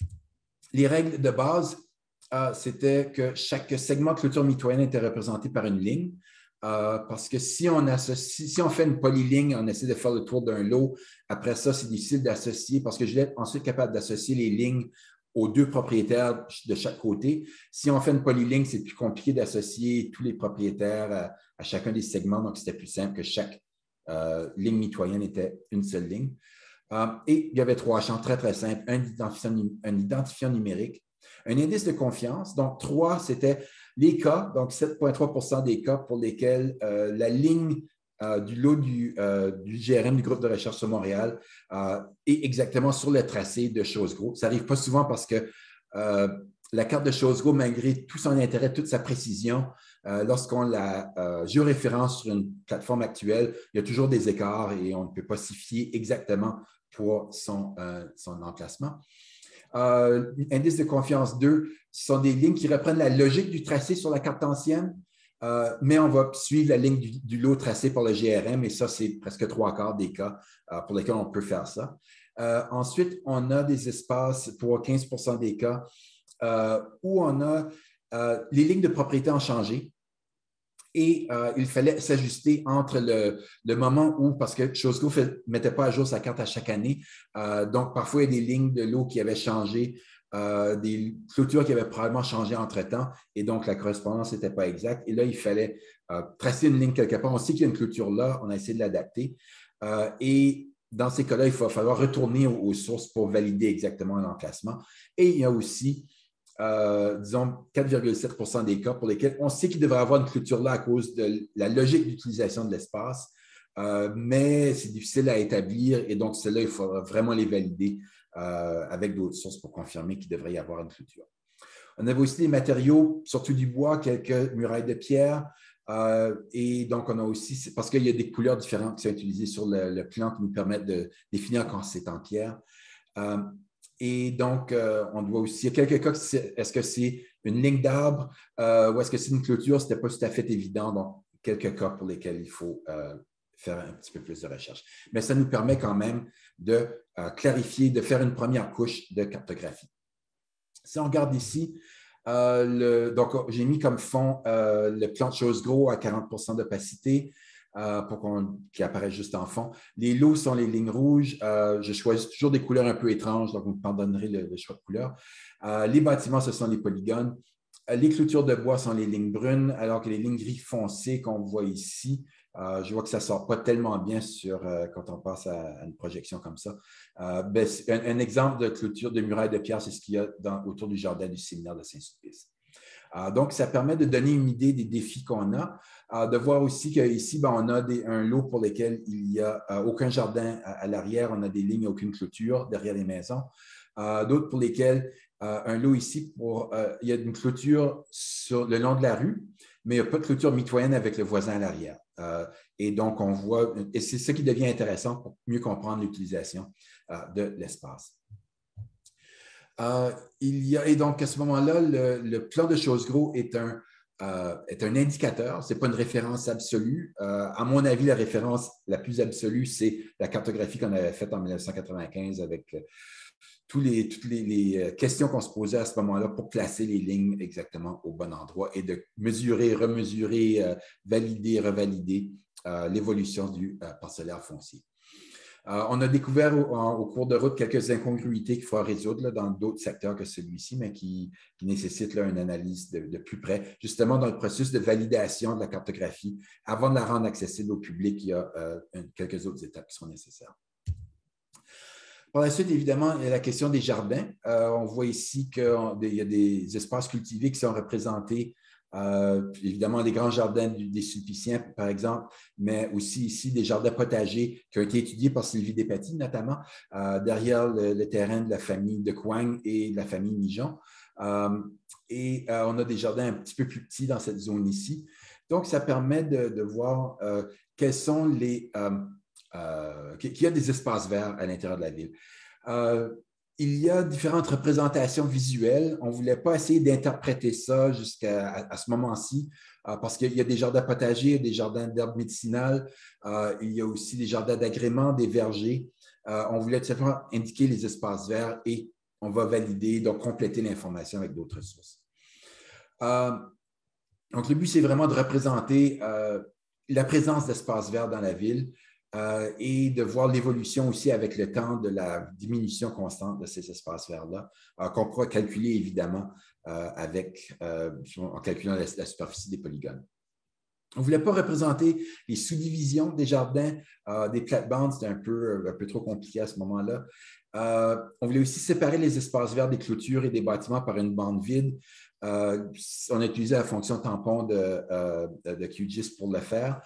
Speaker 2: les règles de base, euh, c'était que chaque segment de clôture mitoyenne était représenté par une ligne, euh, parce que si on, associe, si on fait une polyligne, on essaie de faire le tour d'un lot, après ça, c'est difficile d'associer, parce que je vais être ensuite capable d'associer les lignes aux deux propriétaires de chaque côté. Si on fait une polyligne, c'est plus compliqué d'associer tous les propriétaires à, à chacun des segments, donc c'était plus simple que chaque euh, ligne mitoyenne était une seule ligne. Euh, et il y avait trois champs très, très simples, un identifiant, un identifiant numérique, un indice de confiance, donc trois, c'était les cas, donc sept virgule trois pour cent des cas pour lesquels euh, la ligne Euh, du lot du, euh, du G R M, du groupe de recherche sur Montréal, euh, est exactement sur le tracé de Chosgros. Ça n'arrive pas souvent parce que euh, la carte de Chosgros, malgré tout son intérêt, toute sa précision, euh, lorsqu'on la euh, géoréférence sur une plateforme actuelle, il y a toujours des écarts et on ne peut pas s'y fier exactement pour son, euh, son emplacement. Euh, indice de confiance deux, ce sont des lignes qui reprennent la logique du tracé sur la carte ancienne. Euh, mais on va suivre la ligne du, du lot tracé par le G R M et ça, c'est presque trois quarts des cas euh, pour lesquels on peut faire ça. Euh, ensuite, on a des espaces pour quinze pour cent des cas euh, où on a euh, les lignes de propriété ont changé et euh, il fallait s'ajuster entre le, le moment où, parce que Chosgros ne mettait pas à jour sa carte à chaque année, euh, donc parfois il y a des lignes de lot qui avaient changé. Euh, des clôtures qui avaient probablement changé entre-temps et donc la correspondance n'était pas exacte. Et là, il fallait euh, tracer une ligne quelque part. On sait qu'il y a une clôture là, on a essayé de l'adapter. Euh, et dans ces cas-là, il va falloir retourner aux, aux sources pour valider exactement l'emplacement. Et il y a aussi, euh, disons, quatre virgule sept pour cent des cas pour lesquels on sait qu'il devrait y avoir une clôture là à cause de la logique d'utilisation de l'espace, euh, mais c'est difficile à établir et donc ceux-là, il faudra vraiment les valider Euh, avec d'autres sources pour confirmer qu'il devrait y avoir une clôture. On avait aussi des matériaux, surtout du bois, quelques murailles de pierre. Euh, et donc, on a aussi, parce qu'il y a des couleurs différentes qui sont utilisées sur le, le plan qui nous permettent de définir quand c'est en pierre. Euh, et donc, euh, on doit aussi, il y a quelques cas, est-ce que c'est une ligne d'arbre euh, ou est-ce que c'est une clôture? Ce n'était pas tout à fait évident. Donc, quelques cas pour lesquels il faut euh, faire un petit peu plus de recherche. Mais ça nous permet quand même de euh, clarifier, de faire une première couche de cartographie. Si on regarde ici, euh, le, donc j'ai mis comme fond euh, le plan de Chosgros à quarante pour cent d'opacité. euh, pour qu'on, qui apparaissent juste en fond. Les lots sont les lignes rouges. Euh, je choisis toujours des couleurs un peu étranges, donc vous me pardonnerez le, le choix de couleurs. Euh, les bâtiments, ce sont les polygones. Euh, les clôtures de bois sont les lignes brunes, alors que les lignes gris foncées qu'on voit ici, euh, je vois que ça ne sort pas tellement bien sur, euh, quand on passe à, à une projection comme ça. Euh, ben, un, un exemple de clôture de muraille de pierre, c'est ce qu'il y a dans, autour du jardin du séminaire de Saint-Sulpice. Euh, donc, ça permet de donner une idée des défis qu'on a, euh, de voir aussi qu'ici, ben, on a des, un lot pour lequel il n'y a euh, aucun jardin à, à l'arrière, on a des lignes, aucune clôture derrière les maisons. Euh, D'autres pour lesquels euh, un lot ici, pour, euh, il y a une clôture sur le long de la rue, mais il n'y a pas de clôture mitoyenne avec le voisin à l'arrière. Euh, et donc, on voit, et c'est ça qui devient intéressant pour mieux comprendre l'utilisation euh, de l'espace. Euh, il y a, et donc, à ce moment-là, le, le plan de Chosgros est un, euh, est un indicateur, ce n'est pas une référence absolue. Euh, à mon avis, la référence la plus absolue, c'est la cartographie qu'on avait faite en mille neuf cent quatre-vingt-quinze avec euh, tous les, toutes les, les questions qu'on se posait à ce moment-là pour placer les lignes exactement au bon endroit et de mesurer, remesurer, euh, valider, revalider euh, l'évolution du euh, parcellaire foncier. Euh, on a découvert au, en, au cours de route quelques incongruités qu'il faut résoudre là, dans d'autres secteurs que celui-ci, mais qui, qui nécessitent là, une analyse de, de plus près, justement dans le processus de validation de la cartographie. Avant de la rendre accessible au public, il y a euh, quelques autres étapes qui sont nécessaires. Par la suite, évidemment, il y a la question des jardins. Euh, on voit ici qu'il y a des espaces cultivés qui sont représentés, euh, évidemment, des grands jardins des Sulpiciens, par exemple, mais aussi ici des jardins potagers qui ont été étudiés par Sylvie Despatie, notamment, euh, derrière le, le terrain de la famille de Coigne et de la famille Mijon. Euh, et euh, on a des jardins un petit peu plus petits dans cette zone ici. Donc, ça permet de, de voir euh, quels sont les... Euh, Euh, qu'il y a des espaces verts à l'intérieur de la ville. Euh, il y a différentes représentations visuelles. On ne voulait pas essayer d'interpréter ça jusqu'à à, à ce moment-ci, euh, parce qu'il y a des jardins potagers, des jardins d'herbes médicinales, euh, il y a aussi des jardins d'agrément, des vergers. Euh, on voulait tout simplement indiquer les espaces verts et on va valider, donc compléter l'information avec d'autres sources. Euh, donc, le but, c'est vraiment de représenter euh, la présence d'espaces verts dans la ville. Euh, et de voir l'évolution aussi avec le temps de la diminution constante de ces espaces verts-là, euh, qu'on pourra calculer évidemment euh, avec, euh, en calculant la, la superficie des polygones. On ne voulait pas représenter les sous-divisions des jardins, euh, des plates-bandes, c'était un peu, un peu trop compliqué à ce moment-là. Euh, on voulait aussi séparer les espaces verts des clôtures et des bâtiments par une bande vide. Euh, on a utilisé la fonction tampon de, euh, de Q G I S pour le faire.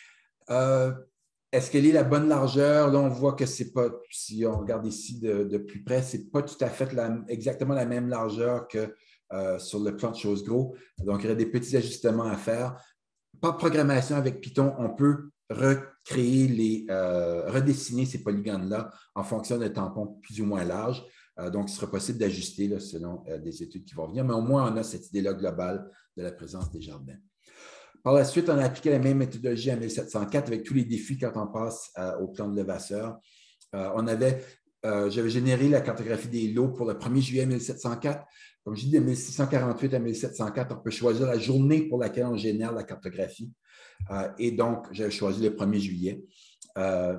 Speaker 2: Euh, Est-ce qu'elle est la bonne largeur? Là, on voit que c'est pas, si on regarde ici de, de plus près, ce n'est pas tout à fait la, exactement la même largeur que euh, sur le plan de Chosgros. Donc, il y aurait des petits ajustements à faire. Par programmation avec Python, on peut recréer les, euh, redessiner ces polygones-là en fonction de tampons plus ou moins larges. Euh, donc, il sera possible d'ajuster là, selon euh, des études qui vont venir, mais au moins, on a cette idée-là globale de la présence des jardins. Par la suite, on a appliqué la même méthodologie à mille sept cent quatre avec tous les défis quand on passe euh, au plan de Levasseur. Euh, on avait, euh, j'avais généré la cartographie des lots pour le premier juillet mille sept cent quatre. Comme je dis, de mille six cent quarante-huit à mille sept cent quatre, on peut choisir la journée pour laquelle on génère la cartographie. Euh, et donc, j'ai choisi le premier juillet. Euh,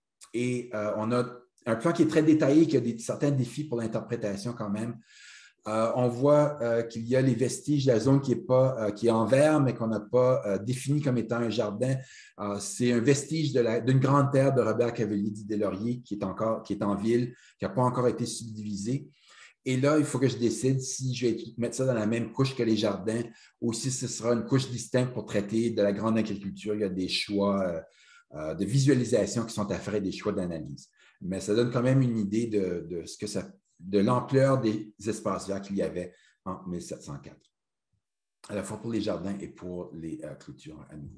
Speaker 2: et euh, on a un plan qui est très détaillé, qui a des, certains défis pour l'interprétation quand même. Euh, on voit euh, qu'il y a les vestiges de la zone qui est, pas, euh, qui est en vert, mais qu'on n'a pas euh, défini comme étant un jardin. Euh, c'est un vestige d'une grande terre de Robert Cavelier dit Deslauriers qui est, encore, qui est en ville, qui n'a pas encore été subdivisée. Et là, il faut que je décide si je vais mettre ça dans la même couche que les jardins ou si ce sera une couche distincte pour traiter de la grande agriculture. Il y a des choix euh, euh, de visualisation qui sont à faire et des choix d'analyse. Mais ça donne quand même une idée de, de ce que ça de l'ampleur des espaces verts qu'il y avait en mille sept cent quatre, à la fois pour les jardins et pour les euh, clôtures à nouveau.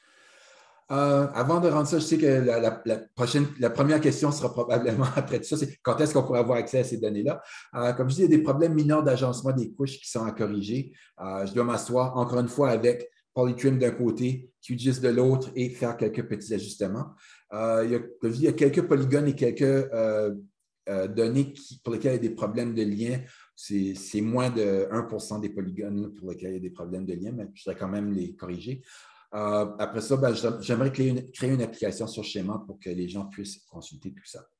Speaker 2: Euh, avant de rendre ça, je sais que la, la, la, prochaine, la première question sera probablement après tout ça, c'est quand est-ce qu'on pourra avoir accès à ces données-là? Euh, comme je dis, il y a des problèmes mineurs d'agencement des couches qui sont à corriger. Euh, je dois m'asseoir encore une fois avec Polytrim d'un côté, Q G I S de l'autre et faire quelques petits ajustements. Euh, il y a, comme je dis, il y a quelques polygones et quelques euh, Euh, données qui, pour lesquelles il y a des problèmes de lien. C'est moins de un pour cent des polygones pour lesquels il y a des problèmes de lien, mais je voudrais quand même les corriger. Euh, après ça, ben, j'aimerais créer une, créer une application sur Schéma pour que les gens puissent consulter tout ça.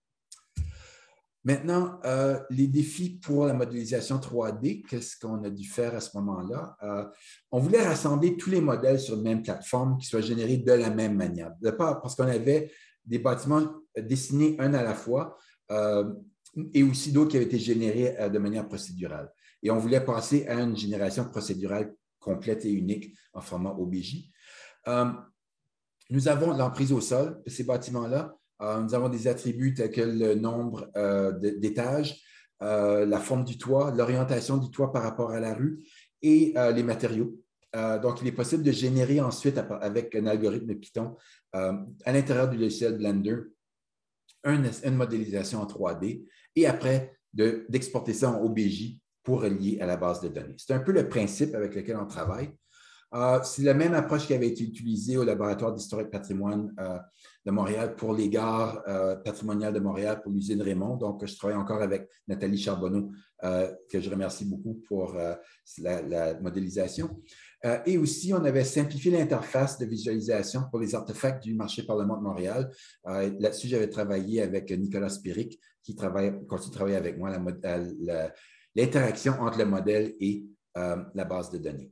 Speaker 2: Maintenant, euh, les défis pour la modélisation trois D, qu'est-ce qu'on a dû faire à ce moment-là? Euh, on voulait rassembler tous les modèles sur une même plateforme qui soient générés de la même manière. De part parce qu'on avait des bâtiments dessinés un à la fois euh, et aussi d'autres qui avaient été générés euh, de manière procédurale. Et on voulait passer à une génération procédurale complète et unique en format O B J. Euh, nous avons l'emprise au sol de ces bâtiments-là. Euh, nous avons des attributs tels que le nombre euh, d'étages, euh, la forme du toit, l'orientation du toit par rapport à la rue et euh, les matériaux. Euh, donc, il est possible de générer ensuite, avec un algorithme Python, euh, à l'intérieur du logiciel Blender, un, une modélisation en trois D et après d'exporter de, ça en O B J pour relier à la base de données. C'est un peu le principe avec lequel on travaille. Euh, c'est la même approche qui avait été utilisée au laboratoire d'histoire et de patrimoine euh, de Montréal pour les gares euh, patrimoniales de Montréal, pour l'usine Raymond. Donc, je travaille encore avec Nathalie Charbonneau, euh, que je remercie beaucoup pour euh, la, la modélisation. Euh, et aussi, on avait simplifié l'interface de visualisation pour les artefacts du marché Parlement de Montréal. Euh, Là-dessus, j'avais travaillé avec Nicolas Spiric, qui travaille, continue de travailler avec moi l'interaction entre le modèle et euh, la base de données.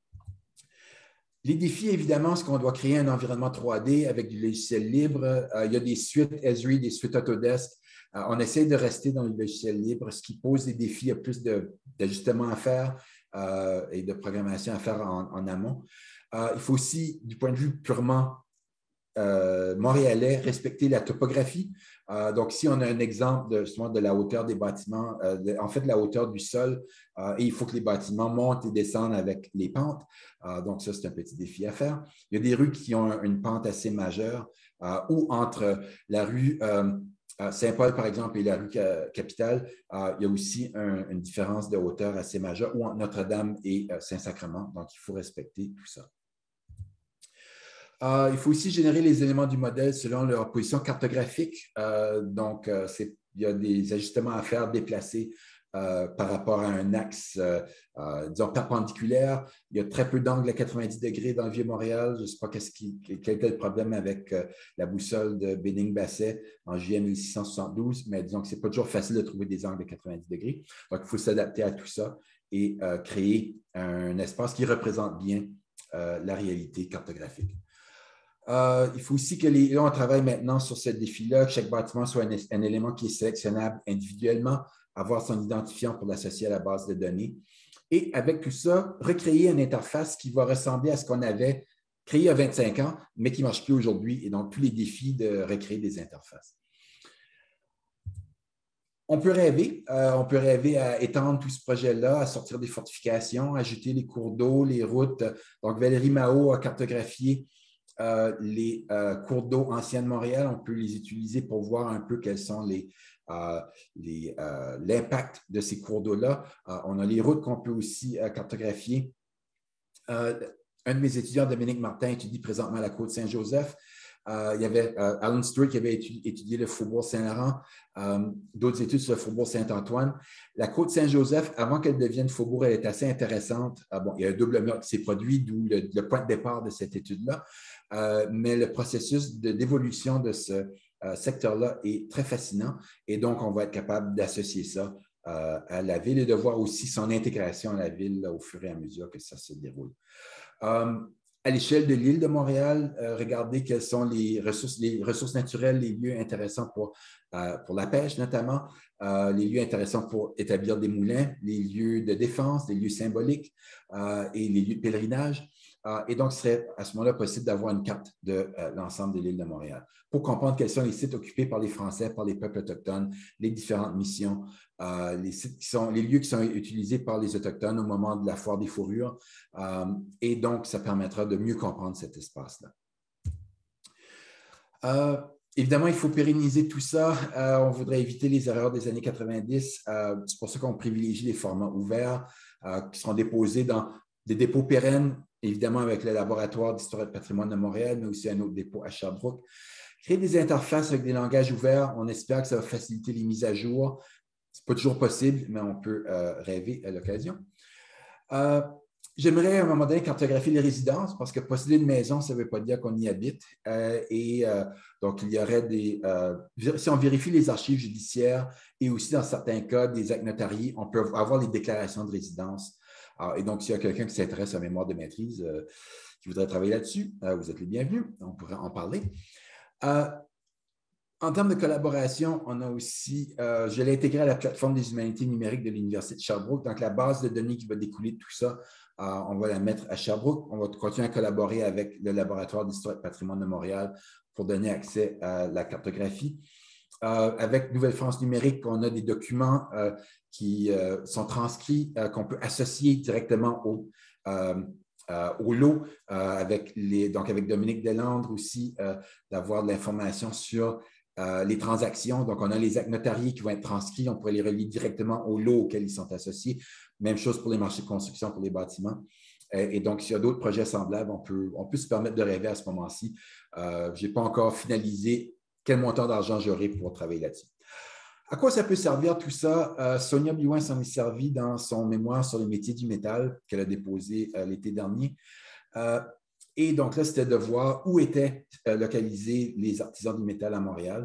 Speaker 2: Les défis, évidemment, c'est qu'on doit créer un environnement trois D avec du logiciel libre. Euh, il y a des suites Esri, des suites Autodesk. Euh, on essaie de rester dans le logiciel libre, ce qui pose des défis. Il y a plus d'ajustements à faire euh, et de programmation à faire en, en amont. Euh, il faut aussi, du point de vue purement Euh, montréalais, respecter la topographie. Euh, donc, si on a un exemple de, justement, de la hauteur des bâtiments, euh, de, en fait, de la hauteur du sol, euh, et il faut que les bâtiments montent et descendent avec les pentes. Euh, donc, ça, c'est un petit défi à faire. Il y a des rues qui ont une pente assez majeure, euh, ou entre la rue euh, Saint-Paul, par exemple, et la rue Capitale, euh, il y a aussi un, une différence de hauteur assez majeure, ou entre Notre-Dame et euh, Saint-Sacrement. Donc, il faut respecter tout ça. Euh, il faut aussi générer les éléments du modèle selon leur position cartographique. Euh, donc, euh, il y a des ajustements à faire, déplacer euh, par rapport à un axe, euh, euh, disons, perpendiculaire. Il y a très peu d'angles à quatre-vingt-dix degrés dans le Vieux-Montréal. Je ne sais pas qu'est-ce qui, quel était le problème avec euh, la boussole de Béning-Basset en juillet mille six cent soixante-douze, mais disons que ce n'est pas toujours facile de trouver des angles à quatre-vingt-dix degrés. Donc, il faut s'adapter à tout ça et euh, créer un espace qui représente bien euh, la réalité cartographique. Euh, il faut aussi que les, là, on travaille maintenant sur ce défi-là, que chaque bâtiment soit un, un élément qui est sélectionnable individuellement, avoir son identifiant pour l'associer à la base de données. Et avec tout ça, recréer une interface qui va ressembler à ce qu'on avait créé il y a vingt-cinq ans, mais qui ne marche plus aujourd'hui, et donc tous les défis de recréer des interfaces. On peut rêver, euh, on peut rêver à étendre tout ce projet-là, à sortir des fortifications, ajouter les cours d'eau, les routes. Donc, Valérie Mao a cartographié Euh, les euh, cours d'eau anciens de Montréal. On peut les utiliser pour voir un peu quels sont les, euh, les, euh, l'impact de ces cours d'eau-là. Euh, on a les routes qu'on peut aussi euh, cartographier. Euh, un de mes étudiants, Dominique Martin, étudie présentement à la Côte-Saint-Joseph. Euh, il y avait euh, Alan Stewart qui avait étudié, étudié le Faubourg Saint-Laurent, euh, d'autres études sur le Faubourg Saint-Antoine. La Côte-Saint-Joseph, avant qu'elle devienne Faubourg, elle est assez intéressante. Euh, bon, il y a un double meurtre qui s'est produit, d'où le, le point de départ de cette étude-là. Euh, mais le processus d'évolution de, de ce euh, secteur-là est très fascinant et donc on va être capable d'associer ça euh, à la ville et de voir aussi son intégration à la ville là, au fur et à mesure que ça se déroule. Euh, à l'échelle de l'île de Montréal, euh, regardez quelles sont les ressources, les ressources naturelles, les lieux intéressants pour, euh, pour la pêche notamment, euh, les lieux intéressants pour établir des moulins, les lieux de défense, les lieux symboliques euh, et les lieux de pèlerinage. Euh, et donc, ce serait à ce moment-là possible d'avoir une carte de euh, l'ensemble de l'île de Montréal pour comprendre quels sont les sites occupés par les Français, par les peuples autochtones, les différentes missions, euh, les, sites qui sont, les lieux qui sont utilisés par les Autochtones au moment de la foire des fourrures. Euh, et donc, ça permettra de mieux comprendre cet espace-là. Euh, Évidemment, il faut pérenniser tout ça. Euh, on voudrait éviter les erreurs des années quatre-vingt-dix. Euh, c'est pour ça qu'on privilégie les formats ouverts euh, qui seront déposés dans des dépôts pérennes, évidemment avec le laboratoire d'histoire et de patrimoine de Montréal, mais aussi un autre dépôt à Sherbrooke. Créer des interfaces avec des langages ouverts, on espère que ça va faciliter les mises à jour. Ce n'est pas toujours possible, mais on peut euh, rêver à l'occasion. Euh, j'aimerais à un moment donné cartographier les résidences parce que posséder une maison, ça ne veut pas dire qu'on y habite. Euh, et euh, donc, il y aurait des... Euh, si on vérifie les archives judiciaires et aussi, dans certains cas, des actes notariés, on peut avoir les déclarations de résidence. Alors, et donc, s'il y a quelqu'un qui s'intéresse à la mémoire de maîtrise, euh, qui voudrait travailler là-dessus, euh, vous êtes les bienvenus. On pourrait en parler. Euh, En termes de collaboration, on a aussi, euh, je l'ai intégré à la plateforme des humanités numériques de l'Université de Sherbrooke. Donc, la base de données qui va découler de tout ça, euh, on va la mettre à Sherbrooke. On va continuer à collaborer avec le Laboratoire d'histoire et de patrimoine de Montréal pour donner accès à la cartographie. Euh, avec Nouvelle-France numérique, on a des documents euh, qui euh, sont transcrits, euh, qu'on peut associer directement au, euh, euh, au lot, euh, avec, les, donc avec Dominique Delandre aussi, euh, d'avoir de l'information sur Euh, les transactions. Donc, on a les actes notariés qui vont être transcrits. On pourrait les relier directement au lot auquel ils sont associés. Même chose pour les marchés de construction, pour les bâtiments. Euh, et donc, s'il y a d'autres projets semblables, on peut, on peut se permettre de rêver à ce moment-ci. Euh, je n'ai pas encore finalisé quel montant d'argent j'aurai pour travailler là-dessus. À quoi ça peut servir tout ça? Euh, Sonia Blouin s'en est servie dans son mémoire sur les métiers du métal qu'elle a déposé euh, l'été dernier. Euh, Et donc là, c'était de voir où étaient euh, localisés les artisans du métal à Montréal.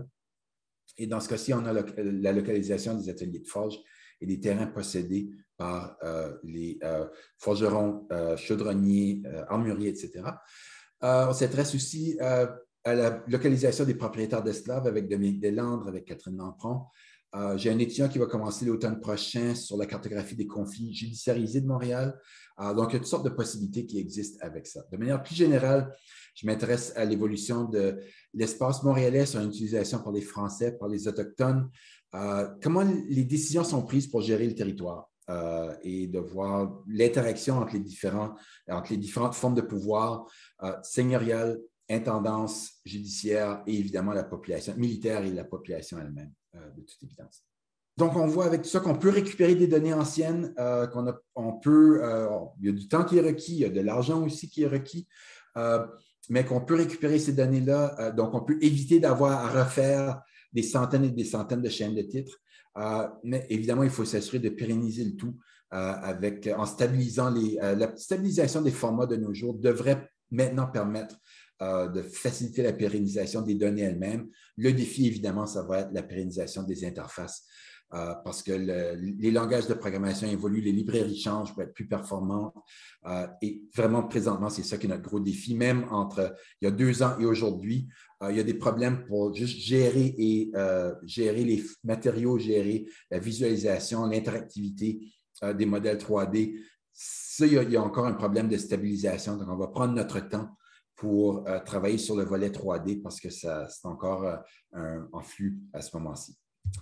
Speaker 2: Et dans ce cas-ci, on a lo la localisation des ateliers de forge et des terrains possédés par euh, les euh, forgerons, euh, chaudronniers, euh, armuriers, et cetera. Euh, on s'intéresse aussi euh, à la localisation des propriétaires d'esclaves avec Dominique Delandre, avec Catherine Lampron. Euh, J'ai un étudiant qui va commencer l'automne prochain sur la cartographie des conflits judiciarisés de Montréal. Euh, donc, il y a toutes sortes de possibilités qui existent avec ça. De manière plus générale, je m'intéresse à l'évolution de l'espace montréalais, son utilisation par les Français, par les Autochtones. Euh, comment les décisions sont prises pour gérer le territoire euh, et de voir l'interaction entre les, différents, entre les différentes formes de pouvoir euh, seigneurial, intendance judiciaire et évidemment la population militaire et la population elle-même, euh, de toute évidence. Donc, on voit avec tout ça qu'on peut récupérer des données anciennes, euh, qu'on a, on peut, euh, il y a du temps qui est requis, il y a de l'argent aussi qui est requis, euh, mais qu'on peut récupérer ces données-là. Euh, donc, on peut éviter d'avoir à refaire des centaines et des centaines de chaînes de titres. Euh, mais évidemment, il faut s'assurer de pérenniser le tout euh, avec, en stabilisant les... Euh, la stabilisation des formats de nos jours devrait maintenant permettre euh, de faciliter la pérennisation des données elles-mêmes. Le défi, évidemment, ça va être la pérennisation des interfaces. Euh, parce que le, les langages de programmation évoluent, les librairies changent pour être plus performantes. Euh, et vraiment, présentement, c'est ça qui est notre gros défi. Même entre il y a deux ans et aujourd'hui, euh, il y a des problèmes pour juste gérer, et, euh, gérer les matériaux, gérer la visualisation, l'interactivité euh, des modèles trois D. Ça, il y, a, il y a encore un problème de stabilisation. Donc, on va prendre notre temps pour euh, travailler sur le volet trois D parce que c'est encore euh, un, en flux à ce moment-ci.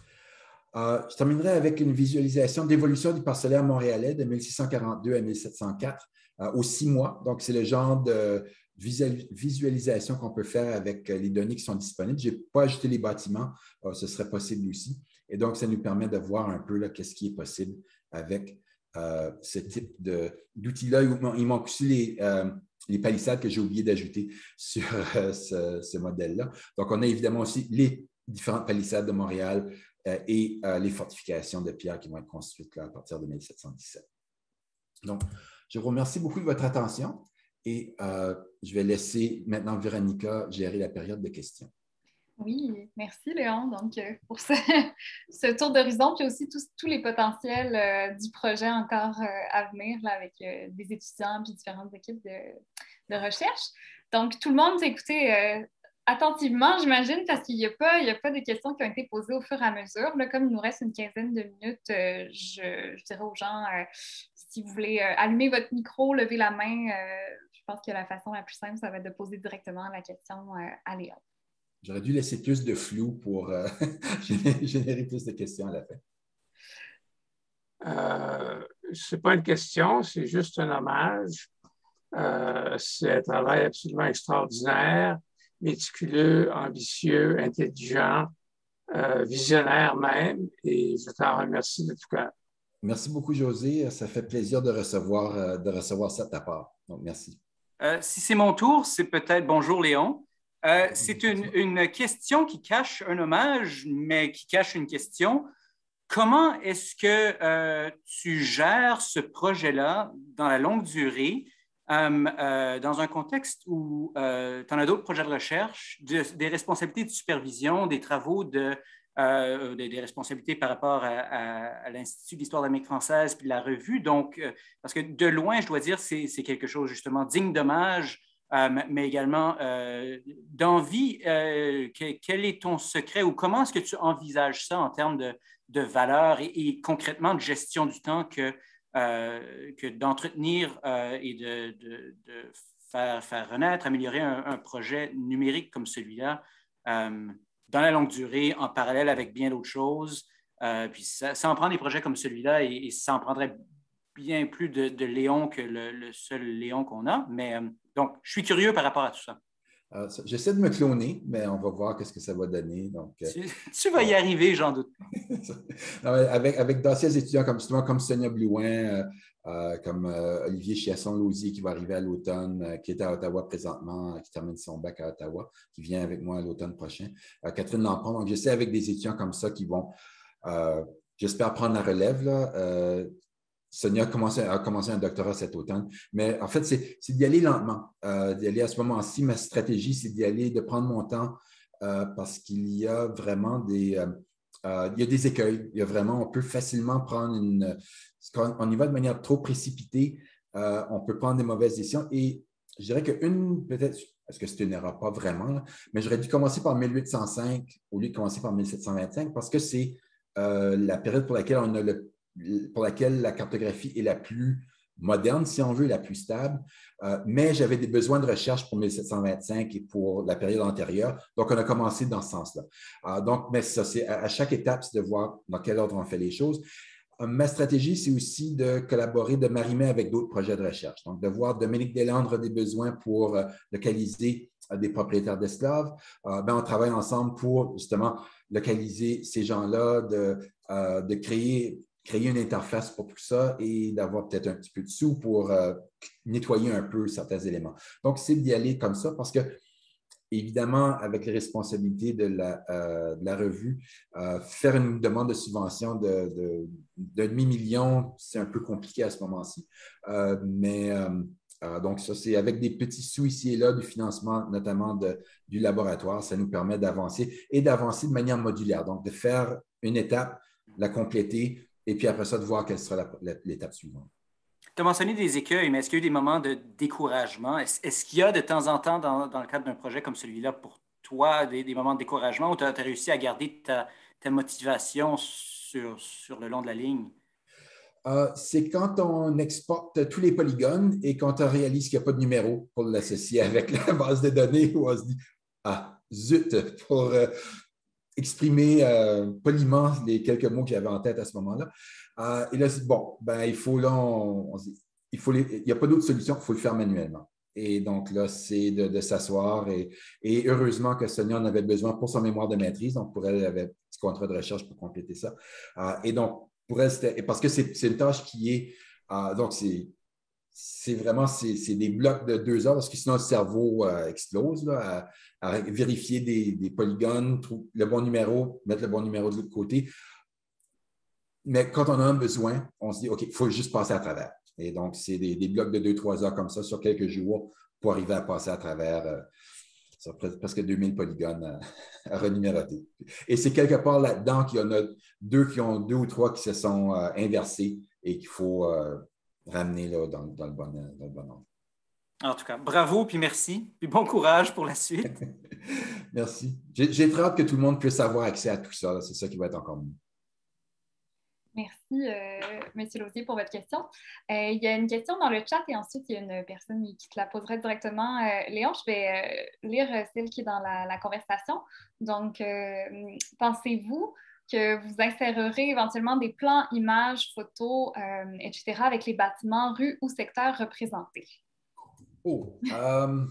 Speaker 2: Euh, je terminerai avec une visualisation d'évolution du parcellaire montréalais de mille six cent quarante-deux à mille sept cent quatre euh, aux six mois. Donc, c'est le genre de visualisation qu'on peut faire avec les données qui sont disponibles. Je n'ai pas ajouté les bâtiments, euh, ce serait possible aussi. Et donc, ça nous permet de voir un peu qu'est-ce qui est possible avec euh, ce type d'outils-là. Il manque aussi les, euh, les palissades que j'ai oublié d'ajouter sur euh, ce, ce modèle-là. Donc, on a évidemment aussi les différentes palissades de Montréal, Euh, et euh, les fortifications de pierre qui vont être construites là, à partir de mille sept cent dix-sept. Donc, je vous remercie beaucoup de votre attention et euh, je vais laisser maintenant Véronica gérer la période de questions.
Speaker 3: Oui, merci Léon donc, euh, pour ce, ce tour d'horizon, puis aussi tous, tous les potentiels euh, du projet encore euh, à venir là, avec euh, des étudiants et différentes équipes de, de recherche. Donc, tout le monde s'est écouté euh, attentivement, j'imagine, parce qu'il n'y a pas, il y a pas de questions qui ont été posées au fur et à mesure. Là, comme il nous reste une quinzaine de minutes, euh, je, je dirais aux gens, euh, si vous voulez euh, allumer votre micro, lever la main, euh, je pense que la façon la plus simple, ça va être de poser directement la question euh, à Léon.
Speaker 2: J'aurais dû laisser plus de flou pour euh, générer plus de questions à la fin.
Speaker 4: Euh, ce n'est pas une question, c'est juste un hommage. Euh, c'est un travail absolument extraordinaire, méticuleux, ambitieux, intelligent, euh, visionnaire même, et je t'en remercie de tout cœur.
Speaker 2: Merci beaucoup, José. Ça fait plaisir de recevoir, de recevoir ça de ta part. Donc, merci.
Speaker 5: Euh, si c'est mon tour, c'est peut-être bonjour Léon. Euh, c'est une, une question qui cache un hommage, mais qui cache une question. comment est-ce que euh, tu gères ce projet-là dans la longue durée, euh, euh, dans un contexte où euh, tu en as d'autres projets de recherche, de, des responsabilités de supervision, des travaux, de, euh, des, des responsabilités par rapport à, à, à l'Institut d'histoire de l'Amérique française puis de la revue. Donc, euh, parce que de loin, je dois dire, c'est, c'est quelque chose justement digne d'hommage, euh, mais également euh, d'envie. Euh, que, quel est ton secret ou comment est-ce que tu envisages ça en termes de de valeur et, et concrètement de gestion du temps que, euh, que d'entretenir euh, et de, de, de faire, faire renaître, améliorer un, un projet numérique comme celui-là euh, dans la longue durée, en parallèle avec bien d'autres choses. Euh, puis ça, ça en prend des projets comme celui-là et, et ça en prendrait bien plus de, de Léon que le, le seul Léon qu'on a. Mais euh, donc, je suis curieux par rapport à tout ça.
Speaker 2: Euh, J'essaie de me cloner, mais on va voir qu'est-ce que ça va donner. Donc,
Speaker 5: tu, tu vas y euh, arriver, j'en doute.
Speaker 2: avec avec d'anciens étudiants comme, comme Sonia Blouin, euh, euh, comme euh, Olivier Chiasson-Lausier qui va arriver à l'automne, euh, qui est à Ottawa présentement, qui termine son bac à Ottawa, qui vient avec moi à l'automne prochain. Euh, Catherine Lampron. Donc, j'essaie avec des étudiants comme ça qui vont, euh, j'espère, prendre la relève. Là. Euh, Sonia a commencé, a commencé un doctorat cet automne, mais en fait, c'est d'y aller lentement, euh, d'y aller à ce moment-ci. Ma stratégie, c'est d'y aller, de prendre mon temps euh, parce qu'il y a vraiment des, euh, euh, il y a des écueils. Il y a vraiment, on peut facilement prendre une, quand on y va de manière trop précipitée, euh, on peut prendre des mauvaises décisions et je dirais qu'une, peut-être, est-ce que c'est une erreur? Pas vraiment, là, mais j'aurais dû commencer par mille huit cent cinq au lieu de commencer par mille sept cent vingt-cinq parce que c'est euh, la période pour laquelle on a le pour laquelle la cartographie est la plus moderne, si on veut, la plus stable. Euh, mais j'avais des besoins de recherche pour mille sept cent vingt-cinq et pour la période antérieure. Donc, on a commencé dans ce sens-là. Euh, donc, mais ça, c'est à, à chaque étape, c'est de voir dans quel ordre on fait les choses. Euh, ma stratégie, c'est aussi de collaborer, de m'arrimer avec d'autres projets de recherche. Donc, de voir Dominique Deslandres des besoins pour euh, localiser euh, des propriétaires d'esclaves. Euh, ben, on travaille ensemble pour, justement, localiser ces gens-là, de, euh, de créer créer une interface pour tout ça et d'avoir peut-être un petit peu de sous pour euh, nettoyer un peu certains éléments. Donc, c'est d'y aller comme ça parce que, évidemment, avec les responsabilités de la, euh, de la revue, euh, faire une demande de subvention de, de, de demi-million, c'est un peu compliqué à ce moment-ci. Euh, mais euh, euh, donc, ça, c'est avec des petits sous ici et là du financement, notamment de, du laboratoire, ça nous permet d'avancer et d'avancer de manière modulaire. Donc, de faire une étape, la compléter, et puis après ça, de voir quelle sera l'étape suivante.
Speaker 5: Tu as mentionné des écueils, mais est-ce qu'il y a eu des moments de découragement? Est-ce, est-ce qu'il y a de temps en temps, dans, dans le cadre d'un projet comme celui-là, pour toi, des, des moments de découragement où tu as, tu as réussi à garder ta, ta motivation sur, sur le long de la ligne?
Speaker 2: Euh, c'est quand on exporte tous les polygones et quand on réalise qu'il n'y a pas de numéro pour l'associer avec la base de données, où on se dit « Ah, zut! » pour... Euh, exprimer euh, poliment les quelques mots que j'avais en tête à ce moment-là. Euh, et là, c'est bon, ben, il faut là, on, on dit, il faut les, il n'y a pas d'autre solution, il faut le faire manuellement. Et donc là, c'est de, de s'asseoir et, et heureusement que Sonia en avait besoin pour son mémoire de maîtrise, donc pour elle, elle avait un petit contrat de recherche pour compléter ça. Euh, et donc, pour elle, c'était, parce que c'est, c'est une tâche qui est, euh, donc c'est, c'est vraiment c'est, c'est des blocs de deux heures parce que sinon le cerveau euh, explose là, à, à vérifier des, des polygones, trouver le bon numéro, mettre le bon numéro de l'autre côté. Mais quand on en a besoin, on se dit OK, il faut juste passer à travers. Et donc, c'est des, des blocs de deux trois heures comme ça sur quelques jours pour arriver à passer à travers euh, sur presque deux mille polygones à, à renuméroter. Et c'est quelque part là-dedans qu'il y en a deux qui ont deux ou trois qui se sont euh, inversés et qu'il faut euh, ramener là, dans, dans, le bon, dans le bon ordre.
Speaker 5: En tout cas, bravo, puis merci, puis bon courage pour la suite.
Speaker 2: Merci. J'ai, j'ai très hâte que tout le monde puisse avoir accès à tout ça. Là. C'est ça qui va être encore mieux.
Speaker 3: Merci, euh, M. Lausier, pour votre question. Euh, il y a une question dans le chat et ensuite, il y a une personne qui te la poserait directement. Euh, Léon, je vais euh, lire celle qui est dans la, la conversation. Donc, euh, pensez-vous que vous insérerez éventuellement des plans, images, photos, euh, et cetera avec les bâtiments, rues ou secteurs représentés?
Speaker 2: Oh, euh,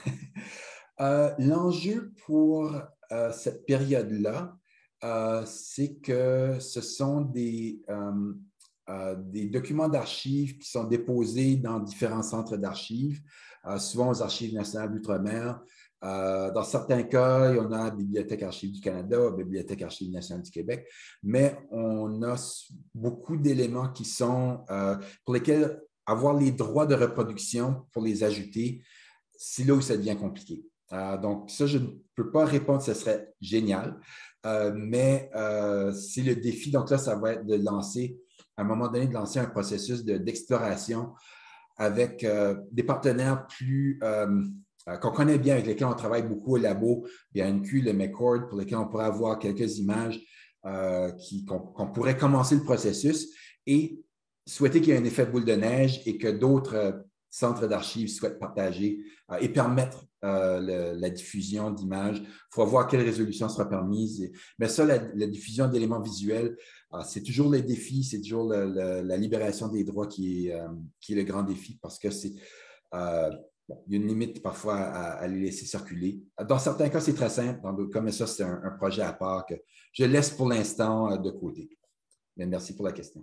Speaker 2: euh, l'enjeu pour euh, cette période-là, euh, c'est que ce sont des, euh, euh, des documents d'archives qui sont déposés dans différents centres d'archives, euh, souvent aux Archives nationales d'Outre-mer, Euh, dans certains cas, il y en a la Bibliothèque Archives du Canada, la Bibliothèque Archives nationale du Québec, mais on a beaucoup d'éléments qui sont euh, pour lesquels avoir les droits de reproduction pour les ajouter, c'est là où ça devient compliqué. Euh, donc, ça, je ne peux pas répondre, ce serait génial, euh, mais euh, c'est le défi. Donc là, ça va être de lancer, à un moment donné, de lancer un processus de, d'exploration avec euh, des partenaires plus euh, euh, qu'on connaît bien, avec lesquels on travaille beaucoup au labo, B N Q, le McCord, pour lesquels on pourrait avoir quelques images euh, qui, qu'on, qu'on pourrait commencer le processus et souhaiter qu'il y ait un effet boule de neige et que d'autres euh, centres d'archives souhaitent partager euh, et permettre euh, le, la diffusion d'images. Il faut voir quelle résolution sera permise. Et, mais ça, la, la diffusion d'éléments visuels, euh, c'est toujours le défi, c'est toujours le, le, la libération des droits qui est, euh, qui est le grand défi parce que c'est... Euh, Bon, il y a une limite parfois à, à les laisser circuler. Dans certains cas, c'est très simple. Dans d'autres cas, mais ça, c'est un, un projet à part que je laisse pour l'instant de côté. Mais merci pour la question.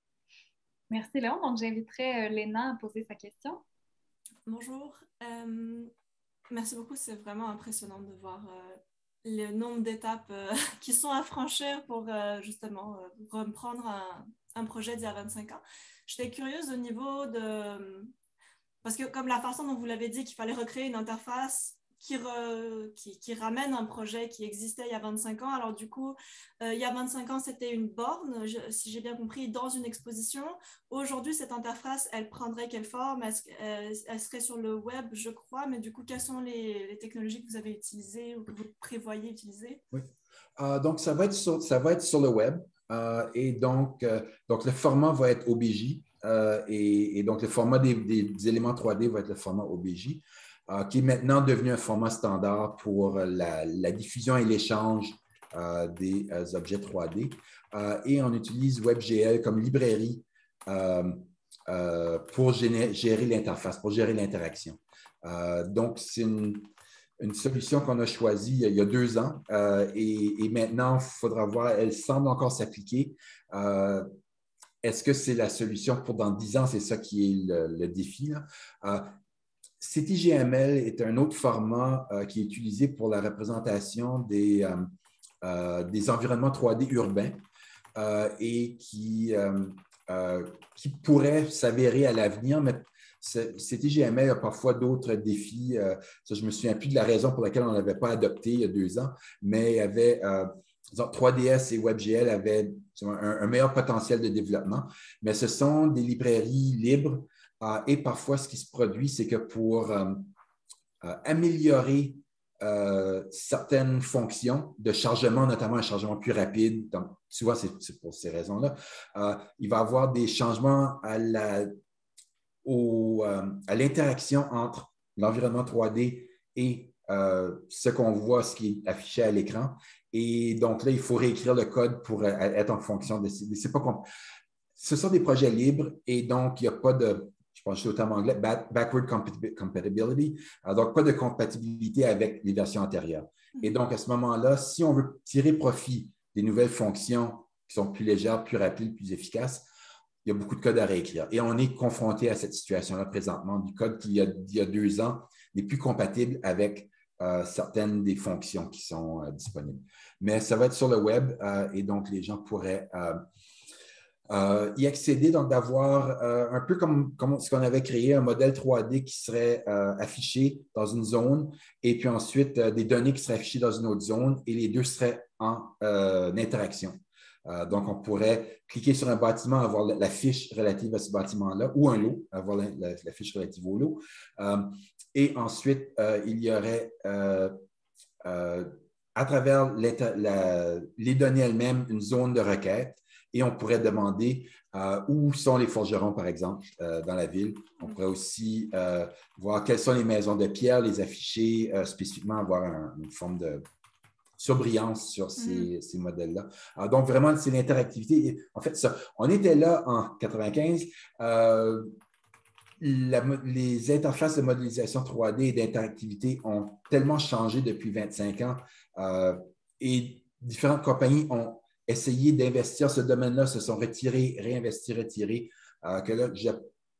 Speaker 3: Merci, Léon. Donc, j'inviterai Léna à poser sa question.
Speaker 6: Bonjour. Euh, merci beaucoup. C'est vraiment impressionnant de voir euh, le nombre d'étapes euh, qui sont à franchir pour euh, justement euh, reprendre un, un projet d'il y a vingt-cinq ans. J'étais curieuse au niveau de... Parce que comme la façon dont vous l'avez dit qu'il fallait recréer une interface qui, re, qui, qui ramène un projet qui existait il y a vingt-cinq ans. Alors du coup, euh, il y a vingt-cinq ans, c'était une borne, je, si j'ai bien compris, dans une exposition. Aujourd'hui, cette interface, elle prendrait quelle forme? Est-ce, euh, elle serait sur le web, je crois, mais du coup, quelles sont les, les technologies que vous avez utilisées ou que vous prévoyez utiliser?
Speaker 2: Oui. Euh, donc, ça va être sur, ça va être sur le web euh, et donc, euh, donc, le format va être O B J. Euh, et, et donc, le format des, des, des éléments trois D va être le format O B J, euh, qui est maintenant devenu un format standard pour la, la diffusion et l'échange euh, des euh, objets trois D. Euh, et on utilise WebGL comme librairie euh, euh, pour gérer, gérer l'interface, pour gérer l'interaction. Euh, donc, c'est une, une solution qu'on a choisie il y a deux ans euh, et, et maintenant, il faudra voir, elle semble encore s'appliquer. Euh, Est-ce que c'est la solution pour dans dix ans? C'est ça qui est le, le défi. Euh, C T G M L est un autre format euh, qui est utilisé pour la représentation des, euh, euh, des environnements trois D urbains euh, et qui, euh, euh, qui pourrait s'avérer à l'avenir, mais C T G M L a parfois d'autres défis. Euh, ça, je ne me souviens plus de la raison pour laquelle on ne l'avait pas adopté il y a deux ans, mais il y avait... Euh, trois D S et WebGL avaient un, un meilleur potentiel de développement, mais ce sont des librairies libres euh, et parfois, ce qui se produit, c'est que pour euh, euh, améliorer euh, certaines fonctions de chargement, notamment un chargement plus rapide, donc souvent, c'est, c'est pour ces raisons-là, euh, il va y avoir des changements à, la, au, euh, à l'interaction entre l'environnement trois D et Euh, ce qu'on voit, ce qui est affiché à l'écran. Et donc là, il faut réécrire le code pour euh, être en fonction de... C'est pas compl... Ce sont des projets libres et donc il n'y a pas de, je pense que c'est au terme anglais, backward compatibility, donc pas de compatibilité avec les versions antérieures. Et donc à ce moment-là, si on veut tirer profit des nouvelles fonctions qui sont plus légères, plus rapides, plus efficaces, il y a beaucoup de code à réécrire. Et on est confronté à cette situation-là présentement. Du code qui, il y a, il y a deux ans, n'est plus compatible avec Euh, certaines des fonctions qui sont euh, disponibles. Mais ça va être sur le web euh, et donc les gens pourraient euh, euh, y accéder, donc d'avoir euh, un peu comme, comme ce qu'on avait créé, un modèle trois D qui serait euh, affiché dans une zone et puis ensuite euh, des données qui seraient affichées dans une autre zone et les deux seraient en euh, interaction. Euh, donc, on pourrait cliquer sur un bâtiment, avoir la, la fiche relative à ce bâtiment-là ou un lot, avoir la, la, la fiche relative au lot. Euh, Et ensuite, euh, il y aurait, euh, euh, à travers la, les données elles-mêmes, une zone de requête et on pourrait demander euh, où sont les forgerons, par exemple, euh, dans la ville. On pourrait aussi euh, voir quelles sont les maisons de pierre, les afficher, euh, spécifiquement avoir un, une forme de surbrillance sur ces, mm. ces modèles-là. Alors, donc, vraiment, c'est l'interactivité. En fait, ça, on était là en quatre-vingt-quinze. Euh, La, les interfaces de modélisation trois D et d'interactivité ont tellement changé depuis vingt-cinq ans euh, et différentes compagnies ont essayé d'investir ce domaine-là, se sont retirées, réinvestis, retirés, euh, que là, je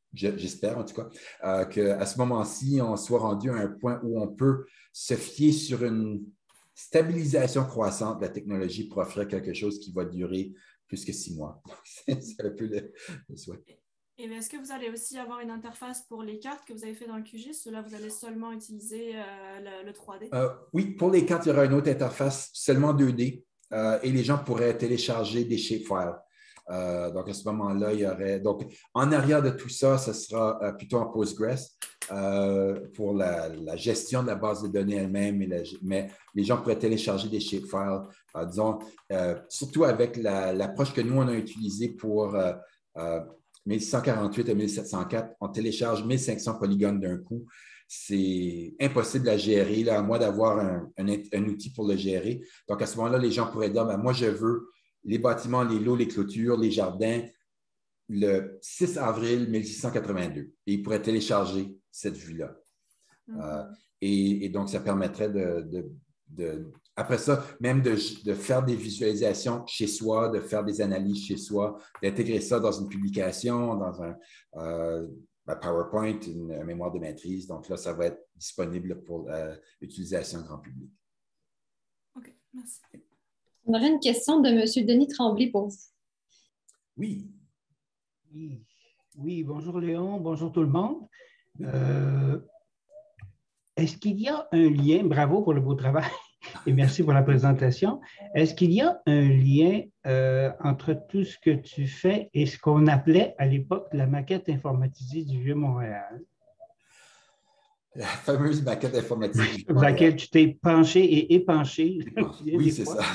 Speaker 2: j'espère en tout cas, euh, qu'à ce moment-ci, on soit rendu à un point où on peut se fier sur une stabilisation croissante de la technologie pour offrir quelque chose qui va durer plus que six mois. C'est un peu le, le souhait.
Speaker 6: Et est-ce que vous allez aussi avoir une interface pour les cartes que vous avez fait dans le Q G I S ou là, vous allez seulement utiliser euh, le, le trois D? Euh,
Speaker 2: oui, pour les cartes, il y aura une autre interface seulement deux D euh, et les gens pourraient télécharger des shapefiles. Euh, donc, à ce moment-là, il y aurait… Donc, en arrière de tout ça, ce sera euh, plutôt en Postgres euh, pour la, la gestion de la base de données elle-même, mais les gens pourraient télécharger des shapefiles, euh, disons, euh, surtout avec l'approche la, que nous, on a utilisée pour… Euh, euh, mille six cent quarante-huit à mille sept cent quatre, on télécharge mille cinq cents polygones d'un coup. C'est impossible à gérer, là, à moins d'avoir un, un, un outil pour le gérer. Donc, à ce moment-là, les gens pourraient dire, ben, moi, je veux les bâtiments, les lots, les clôtures, les jardins, le six avril mille six cent quatre-vingt-deux. Et ils pourraient télécharger cette vue-là. Mm-hmm. euh, et, et donc, ça permettrait de… de De, après ça, même de, de faire des visualisations chez soi, de faire des analyses chez soi, d'intégrer ça dans une publication, dans un, euh, un PowerPoint, une, une mémoire de maîtrise. Donc là, ça va être disponible pour euh, l'utilisation grand public.
Speaker 6: OK, merci.
Speaker 7: On aurait une question de M. Denis Tremblay pour vous.
Speaker 2: Oui.
Speaker 8: Oui, oui bonjour Léon, bonjour tout le monde. Euh, Est-ce qu'il y a un lien, bravo pour le beau travail et merci pour la présentation, est-ce qu'il y a un lien euh, entre tout ce que tu fais et ce qu'on appelait à l'époque la maquette informatisée du Vieux-Montréal?
Speaker 2: La fameuse maquette informatisée du
Speaker 8: Vieux-Montréal. Laquelle tu t'es penché et épanché.
Speaker 2: Oui, c'est ça.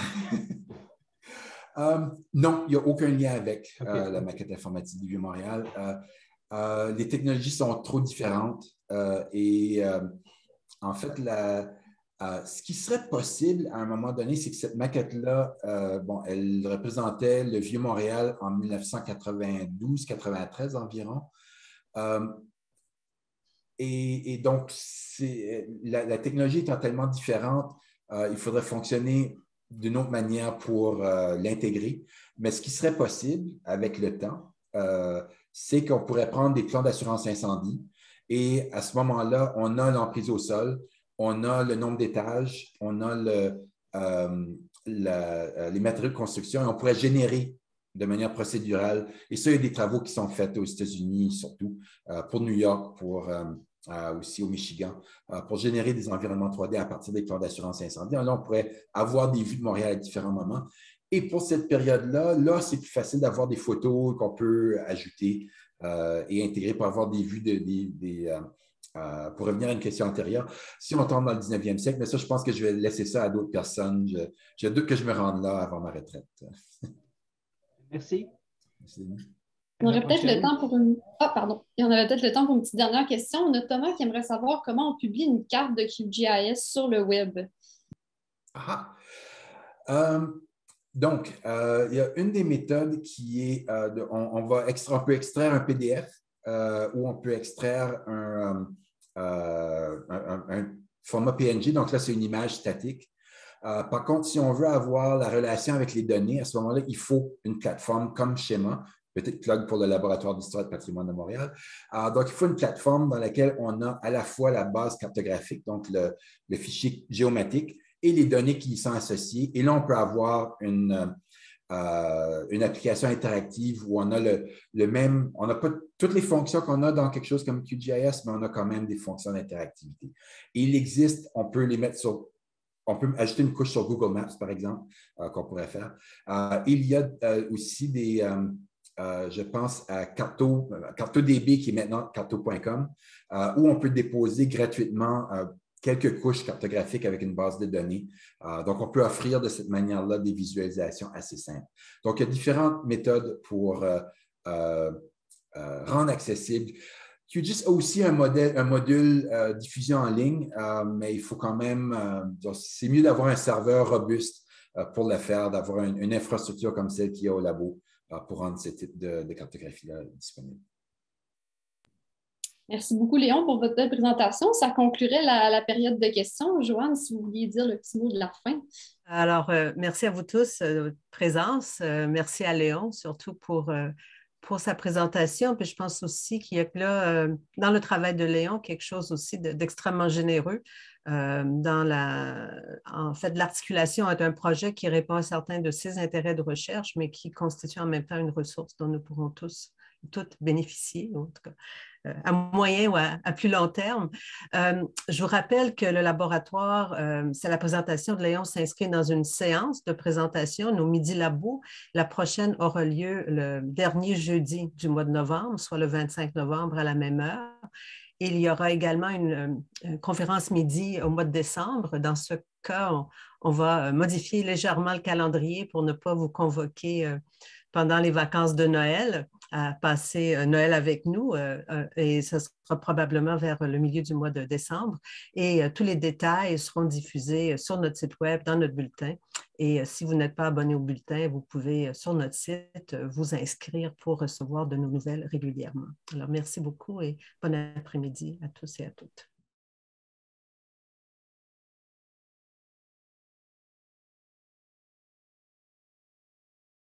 Speaker 2: um, non, il n'y a aucun lien avec okay. euh, la maquette informatique du Vieux-Montréal. Euh, euh, les technologies sont trop différentes euh, et euh, en fait, la, euh, ce qui serait possible à un moment donné, c'est que cette maquette-là, euh, bon, elle représentait le Vieux-Montréal en mille neuf cent quatre-vingt-douze quatre-vingt-treize environ. Euh, et, et donc, la, la technologie étant tellement différente, euh, il faudrait fonctionner d'une autre manière pour euh, l'intégrer. Mais ce qui serait possible avec le temps, euh, c'est qu'on pourrait prendre des plans d'assurance incendie. Et à ce moment-là, on a l'emprise au sol, on a le nombre d'étages, on a le, euh, la, les matériaux de construction et on pourrait générer de manière procédurale. Et ça, il y a des travaux qui sont faits aux États-Unis, surtout euh, pour New York, pour, euh, euh, aussi au Michigan, euh, pour générer des environnements trois D à partir des plans d'assurance incendie. Là, on pourrait avoir des vues de Montréal à différents moments. Et pour cette période-là, là, c'est plus facile d'avoir des photos qu'on peut ajouter euh, et intégrer pour avoir des vues de, des, des euh, Euh, pour revenir à une question antérieure, si on tombe dans le dix-neuvième siècle, mais ça, je pense que je vais laisser ça à d'autres personnes. Je, je doute que je me rende là avant ma retraite.
Speaker 8: Merci.
Speaker 2: Merci.
Speaker 7: On aurait peut-être le temps pour une. Ah, pardon. Il y en avait peut-être le temps pour une petite dernière question. On a Thomas qui aimerait savoir comment on publie une carte de Q G I S sur le web.
Speaker 2: Ah. Euh, donc, euh, il y a une des méthodes qui est, euh, de, on, on, va extra, on peut extraire un P D F euh, ou on peut extraire un, euh, un, un, un format P N G. Donc là, c'est une image statique. Euh, par contre, si on veut avoir la relation avec les données, à ce moment-là, il faut une plateforme comme Schéma, peut-être plug pour le Laboratoire d'histoire et de patrimoine de Montréal. Euh, donc, il faut une plateforme dans laquelle on a à la fois la base cartographique, donc le, le fichier géomatique, et les données qui y sont associées. Et là, on peut avoir une, euh, une application interactive où on a le, le même, on n'a pas toutes les fonctions qu'on a dans quelque chose comme Q G I S, mais on a quand même des fonctions d'interactivité. Et il existe, on peut les mettre sur, on peut ajouter une couche sur Google Maps, par exemple, euh, qu'on pourrait faire. Euh, il y a euh, aussi des, euh, euh, je pense à Carto, CartoDB, qui est maintenant carto point com, euh, où on peut déposer gratuitement euh, quelques couches cartographiques avec une base de données. Euh, donc, on peut offrir de cette manière-là des visualisations assez simples. Donc, il y a différentes méthodes pour euh, euh, euh, rendre accessible. Q G I S a aussi un, modèle, un module euh, diffusion en ligne, euh, mais il faut quand même, euh, c'est mieux d'avoir un serveur robuste euh, pour le faire, d'avoir une, une infrastructure comme celle qu'il y a au labo euh, pour rendre ce type de, de cartographie-là disponible.
Speaker 7: Merci beaucoup, Léon, pour votre belle présentation. Ça conclurait la, la période de questions. Joanne, si vous vouliez dire le petit mot de la fin.
Speaker 1: Alors, euh, merci à vous tous de votre présence. Euh, merci à Léon, surtout pour, euh, pour sa présentation. Puis je pense aussi qu'il y a là, euh, dans le travail de Léon, quelque chose aussi de, d'extrêmement généreux euh, dans la, en fait, l'articulation entre un projet qui répond à certains de ses intérêts de recherche, mais qui constitue en même temps une ressource dont nous pourrons tous, toutes bénéficier, en tout cas, euh, à moyen ou à, à plus long terme. Euh, je vous rappelle que le laboratoire, euh, c'est la présentation de Léon s'inscrit dans une séance de présentation, nos Midi Labo. La prochaine aura lieu le dernier jeudi du mois de novembre, soit le vingt-cinq novembre à la même heure. Il y aura également une, une conférence midi au mois de décembre. Dans ce cas, on, on va modifier légèrement le calendrier pour ne pas vous convoquer euh, pendant les vacances de Noël à passer euh, Noël avec nous euh, euh, et ce sera probablement vers le milieu du mois de décembre. Et euh, tous les détails seront diffusés sur notre site web, dans notre bulletin. Et euh, si vous n'êtes pas abonné au bulletin, vous pouvez euh, sur notre site euh, vous inscrire pour recevoir de nos nouvelles régulièrement. Alors, merci beaucoup et bon après-midi à tous et à toutes.